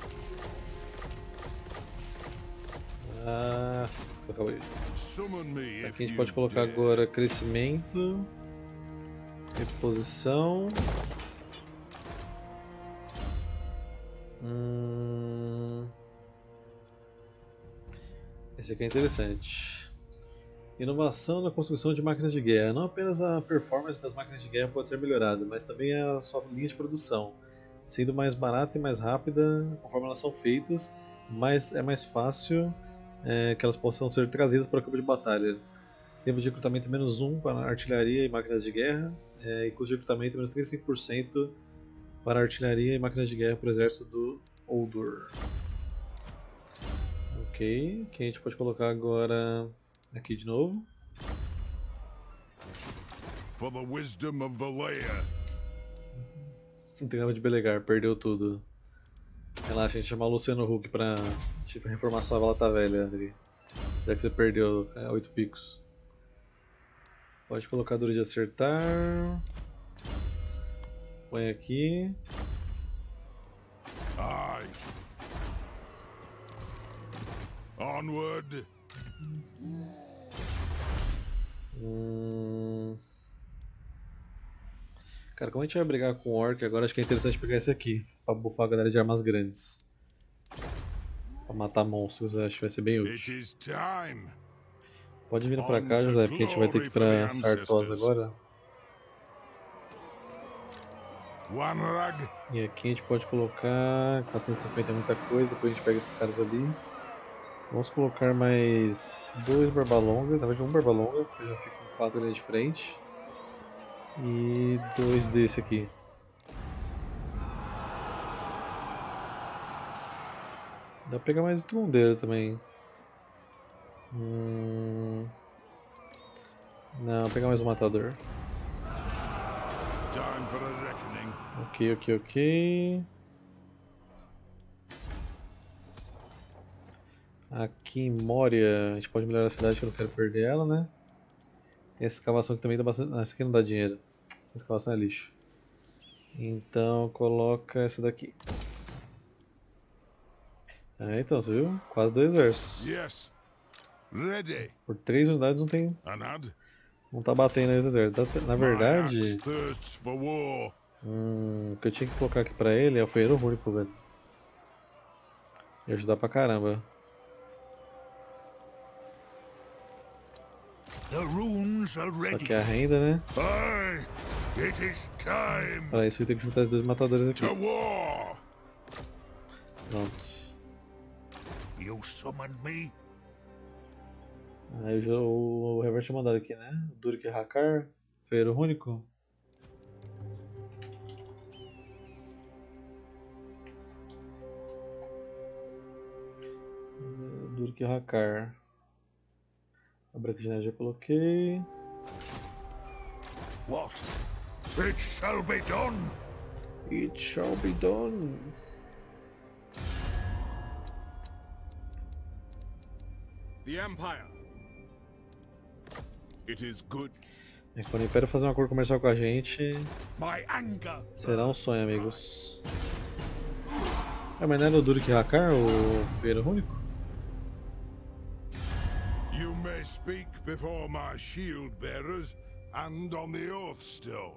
Ah, acabou. Summon me Aqui if a gente you pode colocar dare. agora crescimento, reposição. Hum... Esse aqui é interessante. Inovação na construção de máquinas de guerra. Não apenas a performance das máquinas de guerra pode ser melhorada, mas também a sua linha de produção, sendo mais barata e mais rápida conforme elas são feitas, mas é mais fácil é, que elas possam ser trazidas para o campo de batalha. Tempo de recrutamento menos um para artilharia e máquinas de guerra. É, e custo de recrutamento menos trinta e cinco por cento para artilharia e máquinas de guerra para o exército do Uldur. Ok, que a gente pode colocar agora aqui de novo. For the wisdom of Valea. Não tem nada de Belegar, perdeu tudo. Relaxa, a gente chama o Luciano Huck pra tipo, reformar sua Valata Velha, André. Já que você perdeu é, oito picos. Pode colocar duro de acertar. Põe aqui. Aye. Onward. Hum... Cara, como a gente vai brigar com o Orc agora, acho que é interessante pegar esse aqui. Pra buffar a galera de armas grandes. Pra matar monstros, acho que vai ser bem It útil. is time. Pode vir pra cá, José, porque a gente vai ter que ir pra Sartoz agora. One rag. E aqui a gente pode colocar quatrocentos e cinquenta é muita coisa, depois a gente pega esses caras ali. Vamos colocar mais dois barbalongas, na verdade um barbalonga, porque eu já fico com quatro ali de frente. E dois desse aqui. Dá pra pegar mais trondeiro também. Hum... Não, vou pegar mais um matador. Time for a reckoning. Ok, ok, ok. Aqui em Moria, a gente pode melhorar a cidade que eu não quero perder ela, né? Tem essa escavação que também dá bastante. Ah, essa aqui não dá dinheiro. Essa escavação é lixo. Então coloca essa daqui. Ah, então, você viu? Quase dois exércitos. Yes. Ready. Por três unidades não tem. Anad. Não tá batendo aí os exércitos. Na verdade. My axe thirsts for war. Hum, o que eu tinha que colocar aqui pra ele é o feiro único, velho. Ia ajudar pra caramba. The runes are Só ready. que a renda, né? Aye. It is time Para isso eu tenho que juntar os dois matadores aqui. to war. Pronto. You summoned me. Aí o, o Herbert tinha mandado aqui, né? Durik Hakar, feiro único. Durik Hakar. A branca de neve já coloquei. What? It shall be done. It shall be done. The Empire. It is good. É, quando o Império fazer um acordo comercial com a gente, My anger. será um sonho, amigos. É, mas não era o Durik Hakar, o feiro único? You may speak before my shield bearers and on the Oathstone.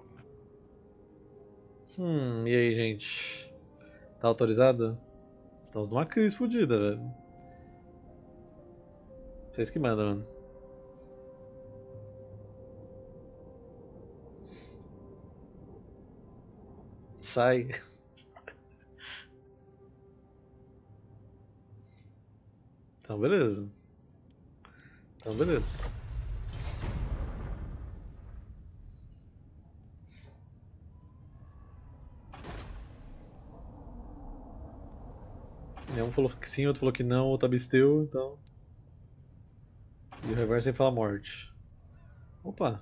Hum, e aí, gente? Tá autorizado? Estamos numa crise fodida, velho. Vocês que mandam, mano. Sai. Então, beleza. Então, beleza. Um falou que sim, outro falou que não, outro absteu, então. E o reverso sempre fala morte. Opa!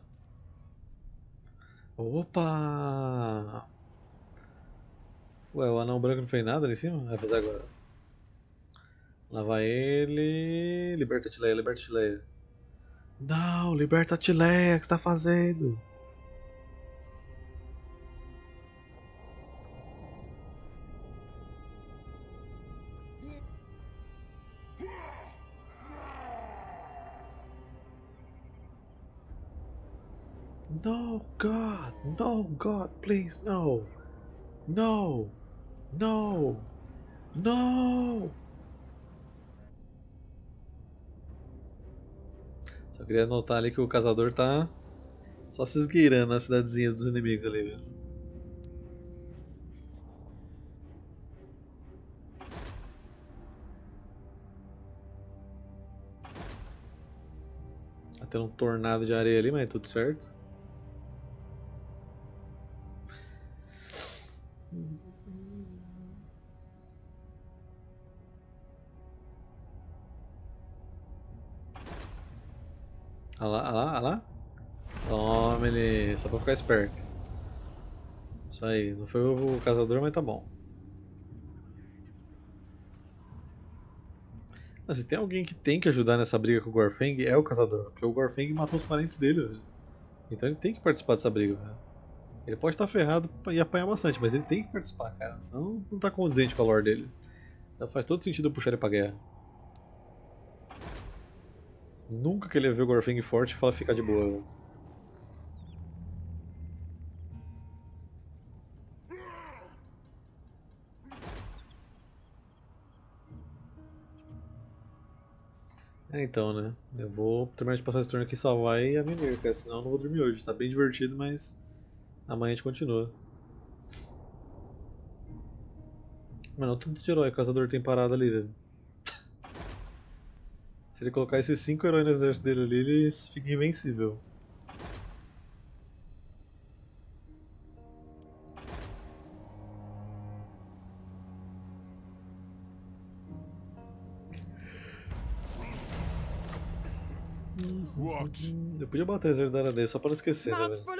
Opa! Ué, o anão branco não fez nada ali em cima? Vai fazer agora. Lá vai ele. Liberta a Tileia, liberta a Tileia. Não, liberta a Tileia, o que você tá fazendo? No, God, no, God, please, no, no, no, no. Só queria notar ali que o caçador tá só se esgueirando nas cidadezinhas dos inimigos ali, velho. tendo um tornado de areia ali, mas tudo certo. Olha lá, olha lá, olha lá. Toma ele, só pra ficar esperto. Isso aí, não foi o caçador, mas tá bom. Ah, se tem alguém que tem que ajudar nessa briga com o Gorfeng, é o caçador. Porque o Gorfeng matou os parentes dele, velho. Então ele tem que participar dessa briga, velho. Ele pode estar ferrado e apanhar bastante, mas ele tem que participar, cara. Senão não tá condizente com a lore dele. Então faz todo sentido eu puxar ele pra guerra. Nunca que ele vê o Gorfeng forte e fala ficar de boa, velho. É, então, né? Eu vou terminar de passar esse turno aqui, salvar e a mimir, cara. Senão eu não vou dormir hoje. Tá bem divertido, mas amanhã a gente continua. Mano, o tanto de herói que o caçador tem parado ali, velho. Se ele colocar esses cinco heróis no exército dele ali, ele fica invencível. What? Eu podia bater o exército da Aranha só pra não esquecer, né, velho?